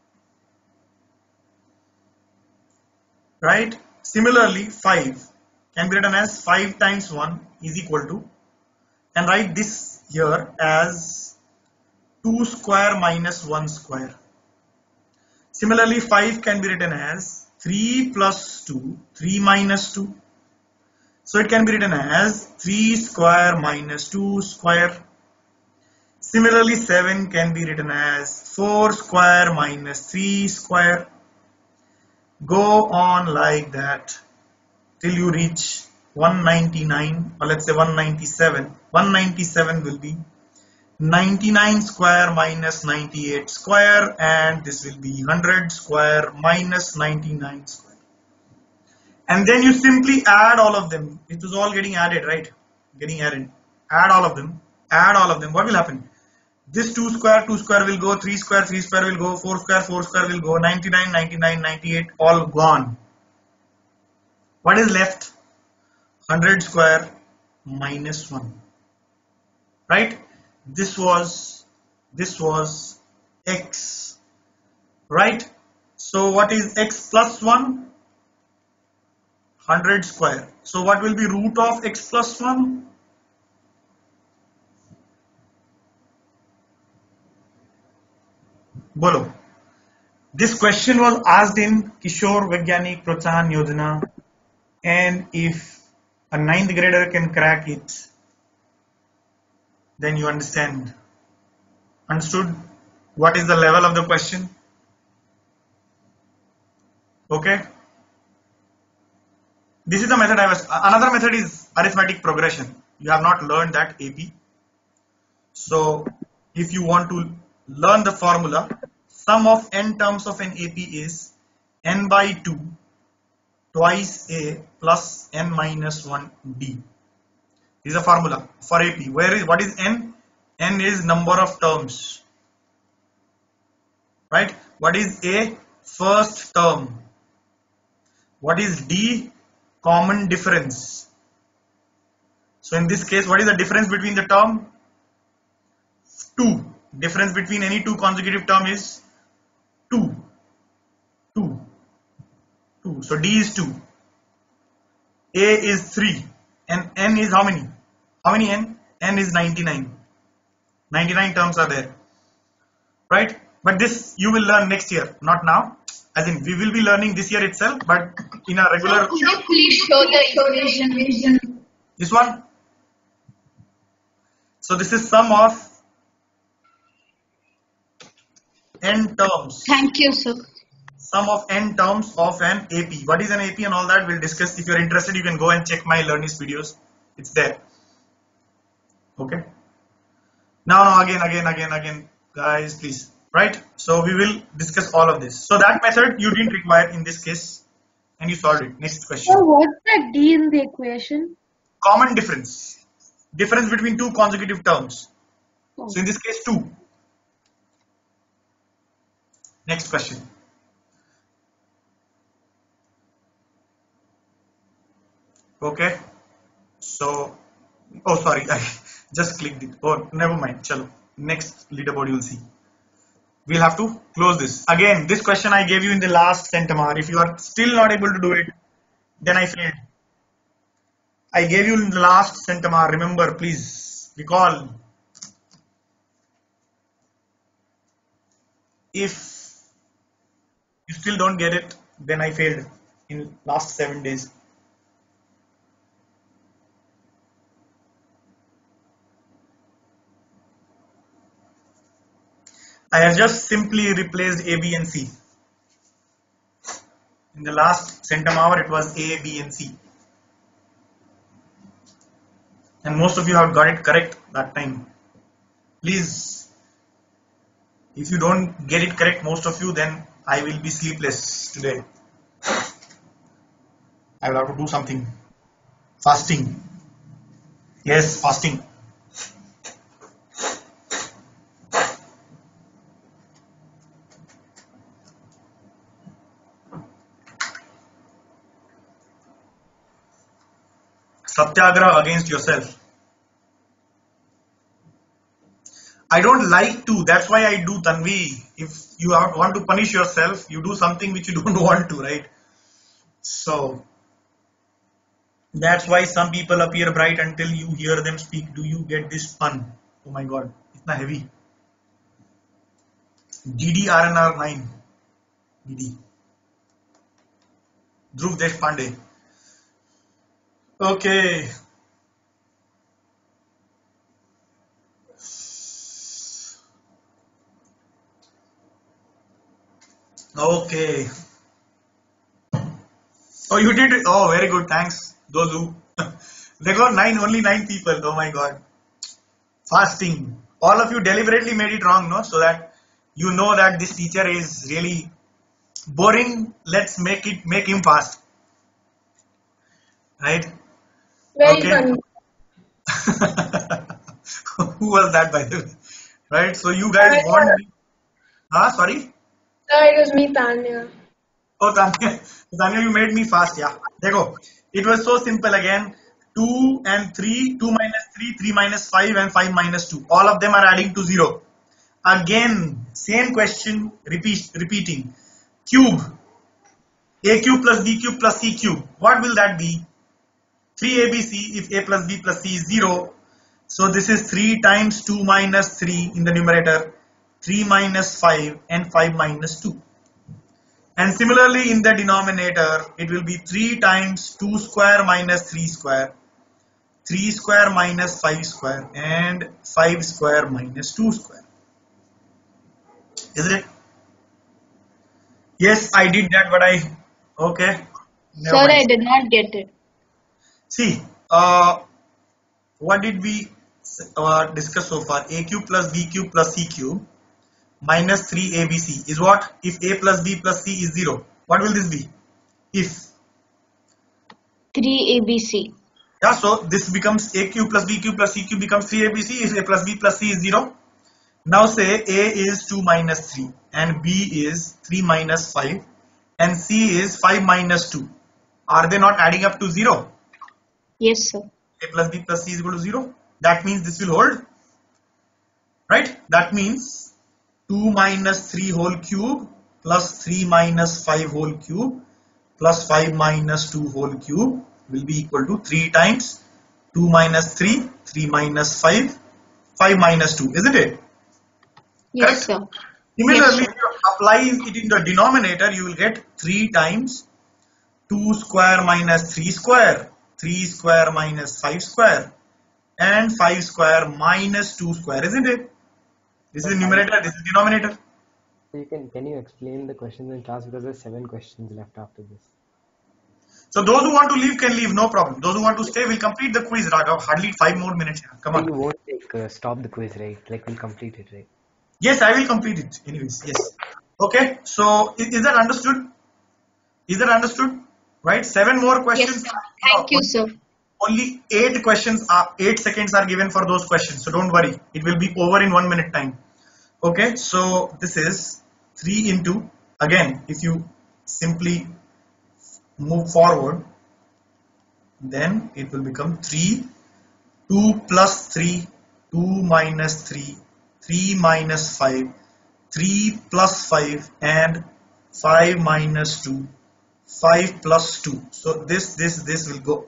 Right? Similarly, five can be written as five times one is equal to, and write this here as two square minus one square. Similarly, five can be written as three plus two, three minus two. So it can be written as three square minus two square. Similarly, seven can be written as four square minus three square. Go on like that till you reach one ninety-nine, or let's say one ninety-seven. one ninety-seven will be ninety-nine square minus ninety-eight square, and this will be one hundred square minus ninety-nine square. And then you simply add all of them. It was all getting added, right? Getting added. Add all of them. Add all of them. What will happen? This two square, two square will go, three square, three square will go, four square, four square will go, ninety-nine, ninety-nine, ninety-eight, all gone. What is left? one hundred square minus one. Right? This was, this was x. Right? So what is x plus one? one hundred square. So what will be root of x plus one? Bolo. This question was asked in Kishore Vaigyanik Protsahan Yojana, and if a ninth grader can crack it, then you understand. Understood what is the level of the question? Okay. This is the method I was. Another method is arithmetic progression. You have not learned that A P. So if you want to learn the formula, sum of n terms of an A P is n by two twice A plus n minus one D. This is a formula for A P. Where is, what is n? N is number of terms. Right? What is A? First term. What is D? Common difference. So in this case, what is the difference between the term? two. Difference between any two consecutive term is two. two. two. So D is two. A is three. And N is how many? How many N? N is ninety-nine. ninety-nine terms are there. Right? But this you will learn next year, not now. As in, we will be learning this year itself, but in a regular. Could you please show the equation? This one. So this is sum of n terms. Thank you, sir. Sum of n terms of an A P. What is an A P and all that we'll discuss. If you're interested, you can go and check my Learnis videos. It's there. Okay. Now, now, again, again, again, again, guys, please. Right? So we will discuss all of this. So that method you didn't require in this case, and you solved it. Next question. So what's that D in the equation? Common difference. Difference between two consecutive terms. So in this case, two. Next question. Okay. So, oh sorry, I just clicked it. Oh, never mind. Chalo. Next leaderboard you will see. We'll have to close this. Again, this question I gave you in the last centimar. If you are still not able to do it, then I failed. I gave you in the last centimar. Remember, please recall. If you still don't get it, then I failed in last seven days. I have just simply replaced A, B and C. In the last centum hour, it was A, B and C. And most of you have got it correct that time. Please, if you don't get it correct, most of you, then I will be sleepless today. I will have to do something. Fasting. Yes, fasting. Satyagraha against yourself. I don't like to. That's why I do Tanvi. If you are, want to punish yourself, you do something which you don't want to, right? So that's why some people appear bright until you hear them speak. Do you get this pun? Oh my God, it's not heavy. D D R N R nine. D D. Dhruv Deshpande. Okay. Okay. Oh, you did it. Oh, very good. Thanks. Those who they got nine, only nine people. Oh my God. Fasting. All of you deliberately made it wrong, no? So that you know that this teacher is really boring. Let's make it make him fast. Right? Very Okay. funny. Who was that, by the way? Right? So you guys Tanya. want me? Huh? Sorry? Uh, it was me, Tanya. Oh, Tanya, Tanya, you made me fast. Yeah. There go. It was so simple again. two and three, two minus three, three minus five, and five minus two. All of them are adding to zero. Again, same question, repeat, repeating. Cube. A cube plus B cube plus C cube. What will that be? three A B C if A plus B plus C is zero. So this is three times two minus three in the numerator. three minus five and five minus two. And similarly in the denominator, it will be three times two square minus three square, three square minus five square, and five square minus two square. Isn't it? Yes, I did that, but I, okay. Never Sir, mind. I did not get it. See, uh, what did we uh, discuss so far? A cube plus B cube plus C cube minus three A B C is what? If A plus B plus C is zero, what will this be? If, three A B C. yeah, so this becomes A cube plus B cube plus C cube becomes three A B C if A plus B plus C is zero. Now say A is two minus three and B is three minus five and C is five minus two. Are they not adding up to zero? Yes, sir. A plus B plus C is equal to zero. That means this will hold, right? That means two minus three whole cube plus three minus five whole cube plus five minus two whole cube will be equal to three times two minus three, three minus five, five minus two, isn't it? Yes, Correct? sir. Similarly, Yes, if you apply it in the denominator, you will get three times two square minus three square, three square minus five square, and five square minus two square, isn't it? This is the numerator, this is denominator. You can can you explain the questions in class because there's seven questions left after this. So those who want to leave can leave, no problem. Those who want to stay will complete the quiz, Raghav. Hardly five more minutes here. Come So on. you won't like uh, stop the quiz, right? Like we'll complete it, right? Yes, I will complete it. Anyways, yes. Okay. So is, is that understood? Is that understood? Right. Seven more Yes, questions. sir. Thank you, sir. Only eight questions are eight seconds are given for those questions. So don't worry. It will be over in one minute time. Okay. So this is three into, again, if you simply move forward, then it will become three, two plus three, two minus three, three minus five, three plus five, and five minus two, five plus two. So this, this, this will go.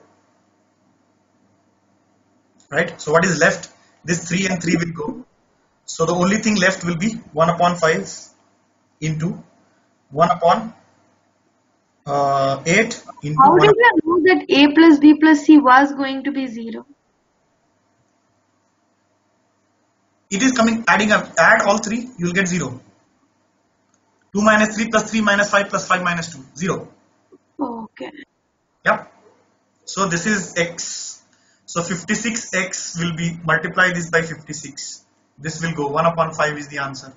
Right? So what is left? This three and three will go. So the only thing left will be one upon five into one upon uh, eight into How one. did I know that A plus B plus C was going to be zero? It is coming, adding up, add all three, you will get zero. two minus three plus three minus five plus five minus two, zero. Oh, okay. Yep. So this is x. So fifty-six x will be, multiply this by fifty-six. This will go, one upon five is the answer.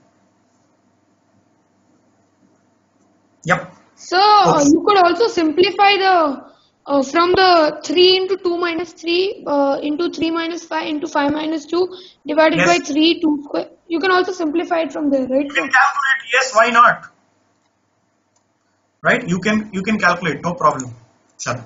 Yep. So uh, Okay. you could also simplify the uh, from the three into two minus three uh, into three minus five into five minus two divided Yes. by three two square. You can also simplify it from there, right? You can calculate, yes, why not? Right? You can, you can calculate, no problem. Sure.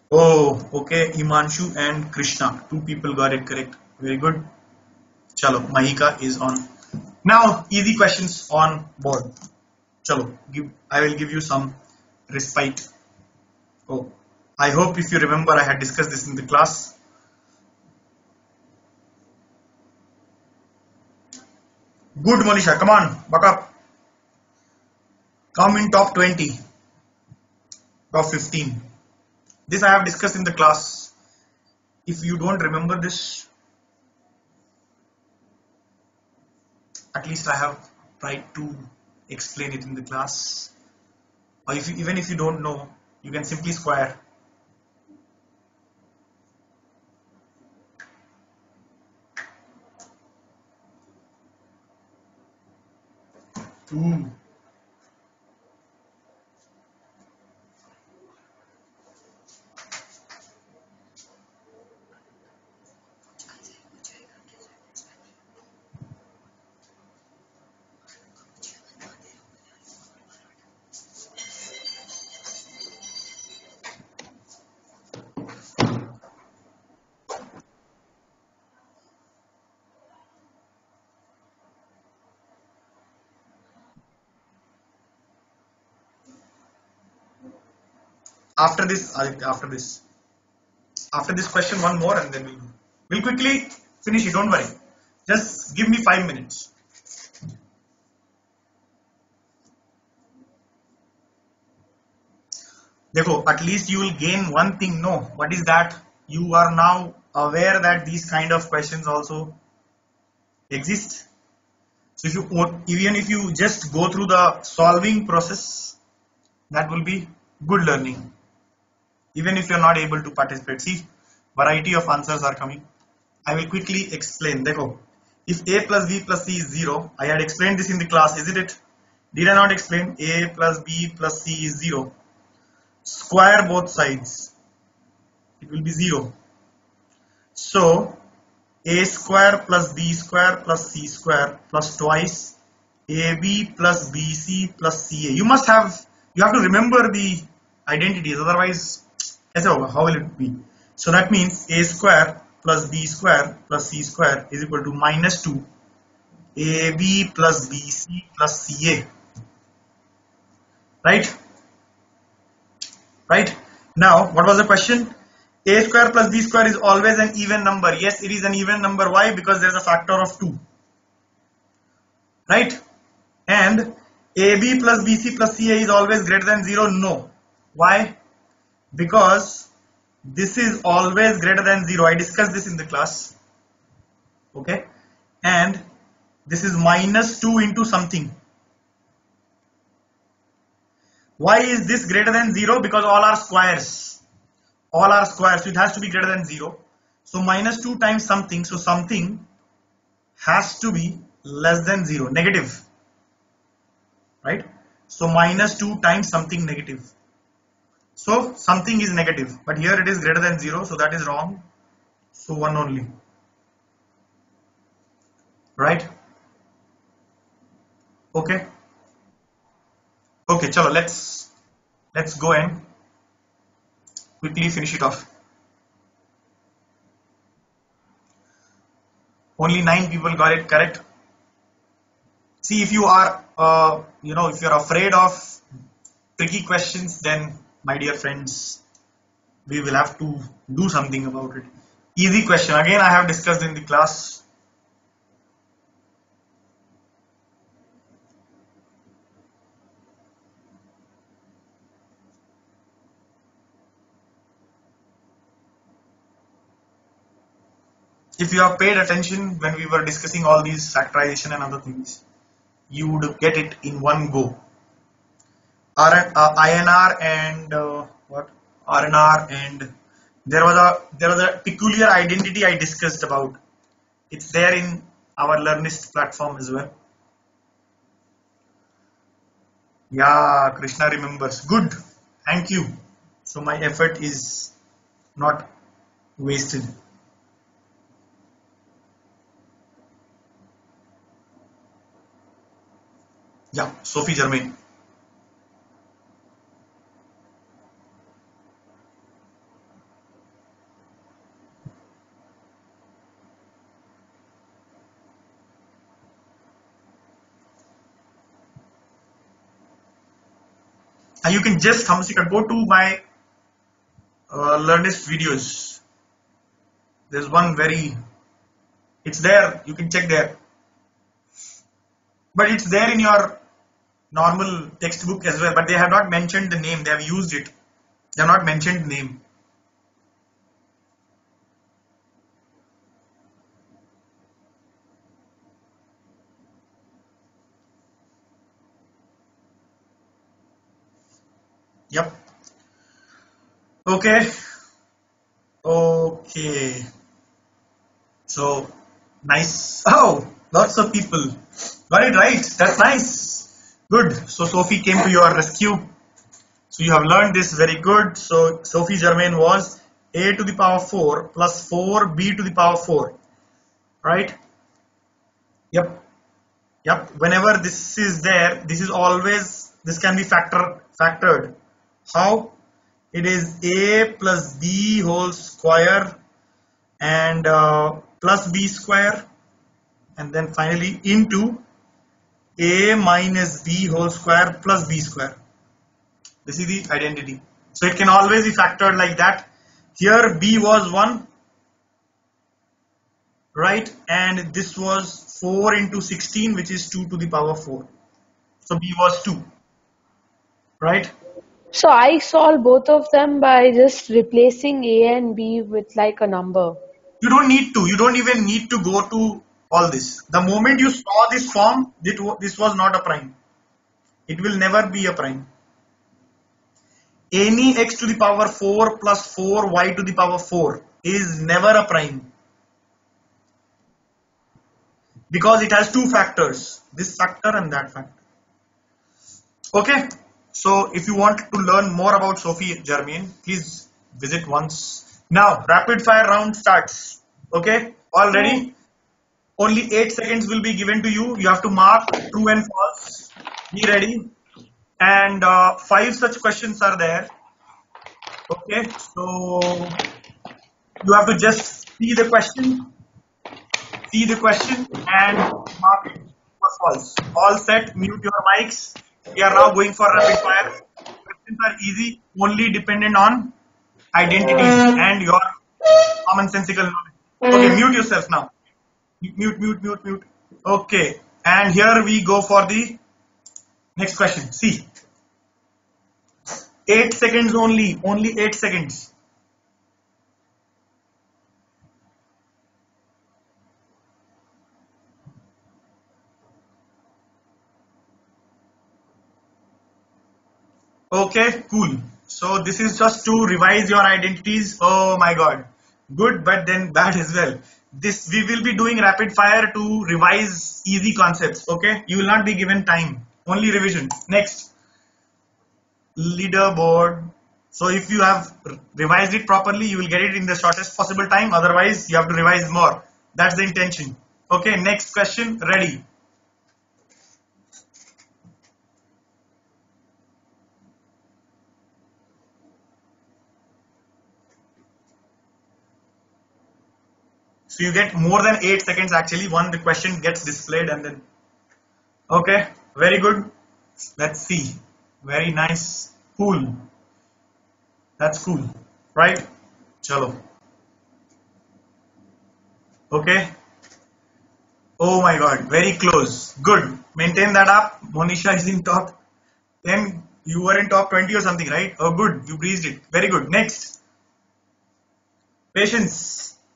Oh, okay. Imanshu and Krishna. Two people got it correct. Very good. Chalo, Mahika is on. Now, easy questions on board. Chalo, give, I will give you some respite. Oh, I hope if you remember, I had discussed this in the class. Good, Monisha. Come on, buck up. Come in top twenty, top fifteen. This I have discussed in the class. If you don't remember this, at least I have tried to explain it in the class. Or if you, even if you don't know, you can simply square. Ooh. After this, after this, after this question, one more, and then we'll we'll quickly finish it. Don't worry. Just give me five minutes. Dekho, at least you will gain one thing. No, what is that? You are now aware that these kind of questions also exist. So if you even if you just go through the solving process, that will be good learning. Even if you're not able to participate, see, variety of answers are coming. I will quickly explain. Dekho, if a plus b plus c is zero, I had explained this in the class, isn't it? Did I not explain? A plus b plus c is zero. Square both sides, it will be zero. So a square plus b square plus c square plus twice ab plus bc plus ca. You must have, you have to remember the identities, otherwise how will it be? So that means a square plus b square plus c square is equal to minus two ab plus bc plus ca. Right? Right? Now, what was the question? A square plus b square is always an even number. Yes, it is an even number. Why? Because there is a factor of two. Right? And ab plus bc plus ca is always greater than zero. No. Why? Because this is always greater than zero. I discussed this in the class. Okay? And this is minus two into something. Why is this greater than zero? Because all are squares. All are squares. So it has to be greater than zero. So minus two times something. So something has to be less than zero. Negative. Right? So minus two times something negative. So something is negative. But here it is greater than zero. So that is wrong. So one only. Right? Okay. Okay, chalo, let's let's go and quickly finish it off. Only nine people got it correct. See, if you are, uh, you know, if you're afraid of tricky questions, then my dear friends, we will have to do something about it. Easy question. Again, I have discussed in the class. If you have paid attention when we were discussing all these factorization and other things, you would get it in one go. R, uh, I N R and uh, what R N R, and there was a there was a peculiar identity I discussed about. It's there in our Learnist platform as well. Yeah, Krishna remembers. Good, thank you. So my effort is not wasted. Yeah, Sophie Germain. And you can just Hamsika go to my uh, Learnist videos. There's one very, it's there, you can check there. But it's there in your normal textbook as well, but they have not mentioned the name, they have used it. They have not mentioned the name. Yep. Okay. Okay. So nice. Oh, lots of people got it right. That's nice. Good. So Sophie came to your rescue. So you have learned this very good. So Sophie Germain was a to the power four plus four b to the power four. Right? Yep. Yep. Whenever this is there, this is always, this can be factor factored. How? It is a plus b whole square and uh, plus b square, and then finally into a minus b whole square plus b square. This is the identity. So it can always be factored like that. Here b was one, right? And this was four into sixteen, which is two to the power four. So b was two, right? So I solved both of them by just replacing A and B with like a number. You don't need to. You don't even need to go to all this. The moment you saw this form, this was not a prime. It will never be a prime. Any x to the power four plus four y to the power four is never a prime. Because it has two factors. This factor and that factor. Okay. So if you want to learn more about Sophie Germain, please visit once. Now, rapid fire round starts. Okay, all ready? Only eight seconds will be given to you. You have to mark true and false. Be ready. And uh, five such questions are there. Okay, so you have to just see the question, see the question, and mark it for false. All set. Mute your mics. We are now going for rapid fire. Questions are easy, only dependent on identities and your commonsensical knowledge. Okay, mute yourself now. Mute, mute, mute, mute. Okay, and here we go for the next question. See, eight seconds only, only eight seconds. Okay, cool. So this is just to revise your identities. Oh my god, good, but then bad as well. This we will be doing rapid fire to revise easy concepts. Okay, you will not be given time, only revision. Next, leaderboard. So if you have revised it properly, you will get it in the shortest possible time. Otherwise, you have to revise more. That's the intention. Okay, next question. Ready? So you get more than eight seconds actually. One, the question gets displayed and then. Okay, very good. Let's see. Very nice. Cool. That's cool. Right? Chalo. Okay. Oh my god. Very close. Good. Maintain that up. Monisha is in top. Then you were in top twenty or something, right? Oh, good. You breezed it. Very good. Next. Patience.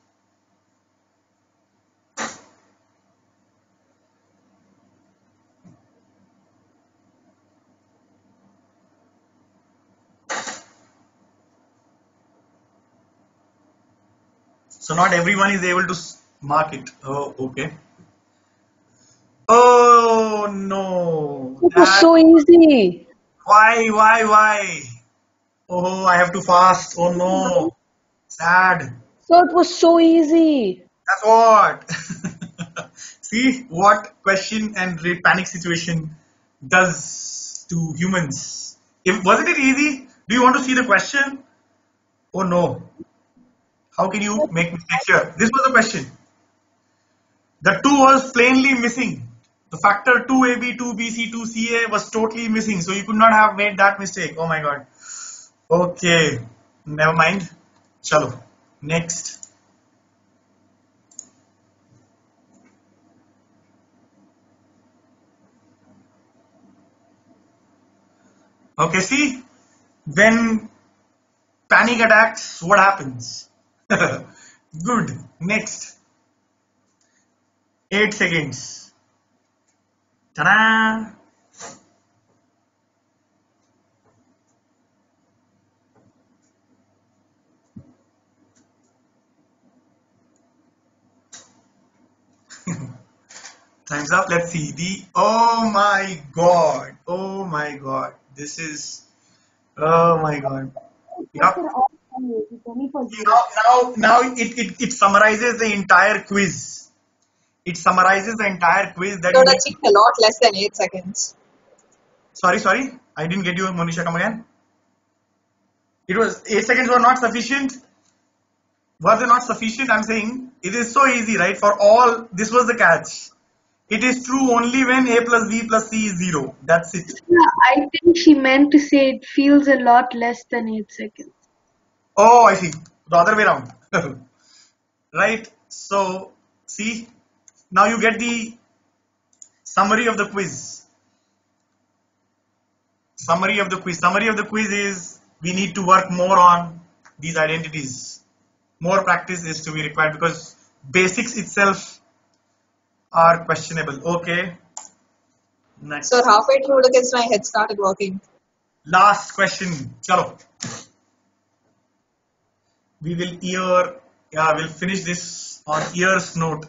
So not everyone is able to mark it. Oh, okay. Oh no. It was That, so easy. why, why, why? Oh, I have to fast. Oh no. Sad. So it was so easy. That's what. See what question and panic situation does to humans. If wasn't it easy? Do you want to see the question? Oh no. How can you make mistakes here? This was the question. The two was plainly missing. The factor two A B, two B C, two C A was totally missing. So you could not have made that mistake. Oh my god. Okay. Never mind. Chalo. Next. Okay, see, when panic attacks, what happens? Good. Next. Eight seconds. Ta-da! Time's up. Let's see. The oh my god. Oh my god. This is oh my god. Yep. Now, now, now it, it, it summarizes the entire quiz. It summarizes the entire quiz that So you would need. achieve a lot less than eight seconds. Sorry, sorry. I didn't get you, Monisha. Come again. It was eight seconds were not sufficient. Were they not sufficient? I'm saying it is so easy, right? For all, this was the catch. It is true only when a plus b plus c is zero. That's it. Yeah, I think she meant to say it feels a lot less than eight seconds. Oh, I see. The other way around. Right? So, see, now you get the summary of the quiz. Summary of the quiz. Summary of the quiz is we need to work more on these identities. More practice is to be required because basics itself are questionable. Okay. Next. So halfway through the quiz, my head started working. Last question. Chalo. We will ear, yeah, we'll finish this on ear's note.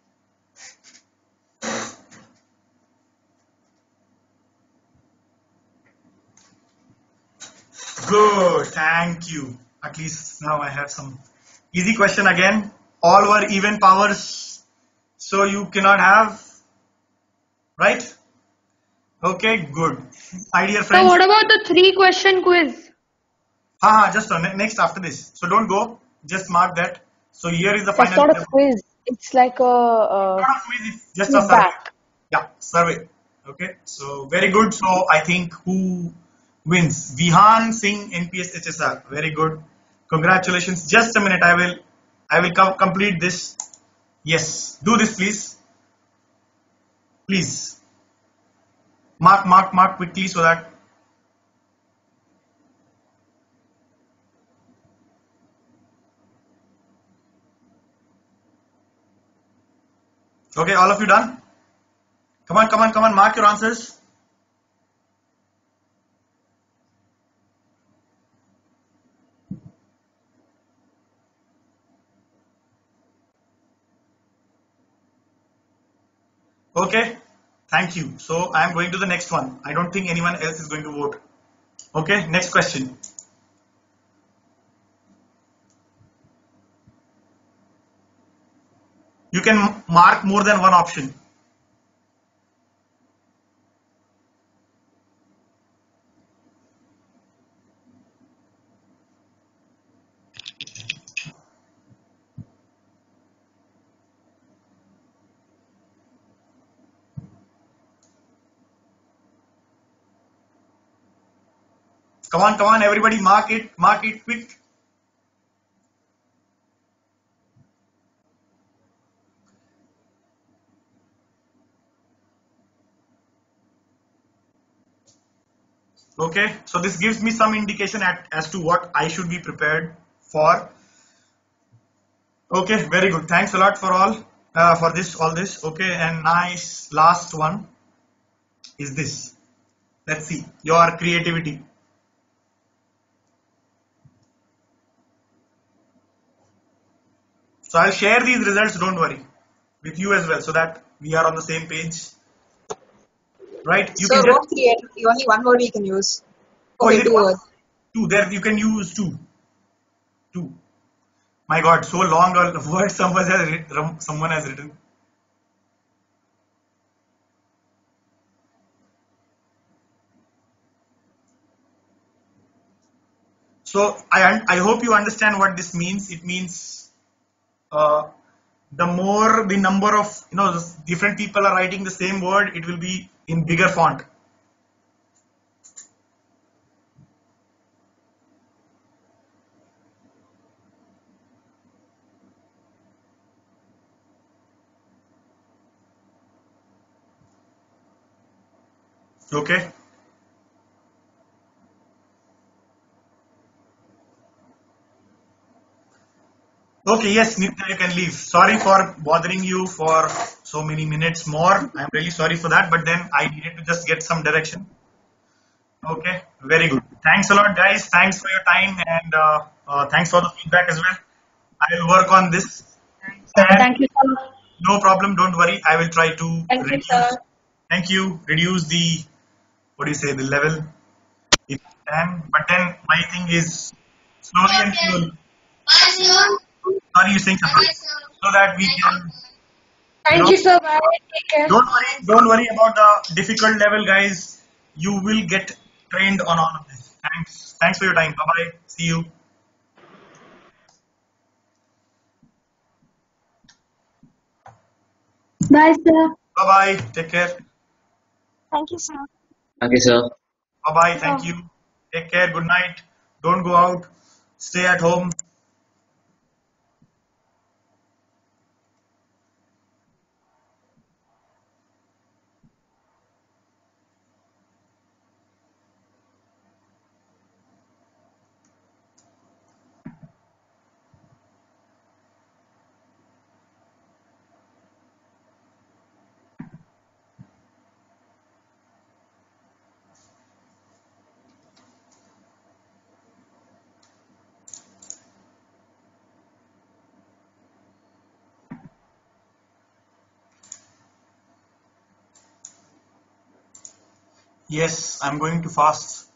Good, thank you. At least now I have some easy question again. All were even powers, so you cannot have, right? Okay, good. My dear So friends. what about the three question quiz? Haha, just uh, next after this. So don't go. Just mark that. So here is the That's final. not a quiz. It's like a, a Not a quiz, it's just a survey. feedback. Yeah, survey. Okay. So very good. So I think who wins? Vihan Singh N P S H S R. Very good. Congratulations. Just a minute. I will I will com complete this. Yes. Do this please. Please. Mark, mark, mark quickly so that. Okay, all of you done? Come on, come on, come on, mark your answers. Okay, thank you. So I am going to the next one. I don't think anyone else is going to vote. Okay, next question. You can mark more than one option. Come on, come on, everybody mark it, mark it quick. Okay, so this gives me some indication at, as to what I should be prepared for. Okay, very good. Thanks a lot for all, uh, for this, all this. Okay, and nice last one is this. Let's see, your creativity. So I'll share these results, don't worry, with you as well so that we are on the same page. Right? You so can just, what creativity? Only one word we can use. oh, Okay, is it two one? words. Two, there you can use two. Two. My God, so long a word someone has written, someone has written. So I I hope you understand what this means. It means uh, the more the number of, you know, different people are writing the same word, it will be in bigger font. Okay. Okay, yes, Nitya, you can leave. Sorry for bothering you for so many minutes more. I'm really sorry for that, but then I needed to just get some direction. Okay, very good. Thanks a lot, guys. Thanks for your time, and uh, uh, thanks for the feedback as well. I will work on this. And Thank you, sir. no problem, don't worry. I will try to Thank you, reduce. sir. Thank you. Reduce the, what do you say, the level if I can. But then my thing is slowly and slowly. Bye, sir. Sorry, you saying something? Bye, sir. So that we can. Thank know, you, sir. Bye. Take care. Don't worry, don't worry about the difficult level, guys. You will get trained on all of this. Thanks. Thanks for your time. Bye bye. See you. Bye, sir. Bye bye. Take care. Thank you, sir. Okay, sir. Bye bye. Thank you. Take care. Good night. Don't go out. Stay at home. Yes, I'm going to fast.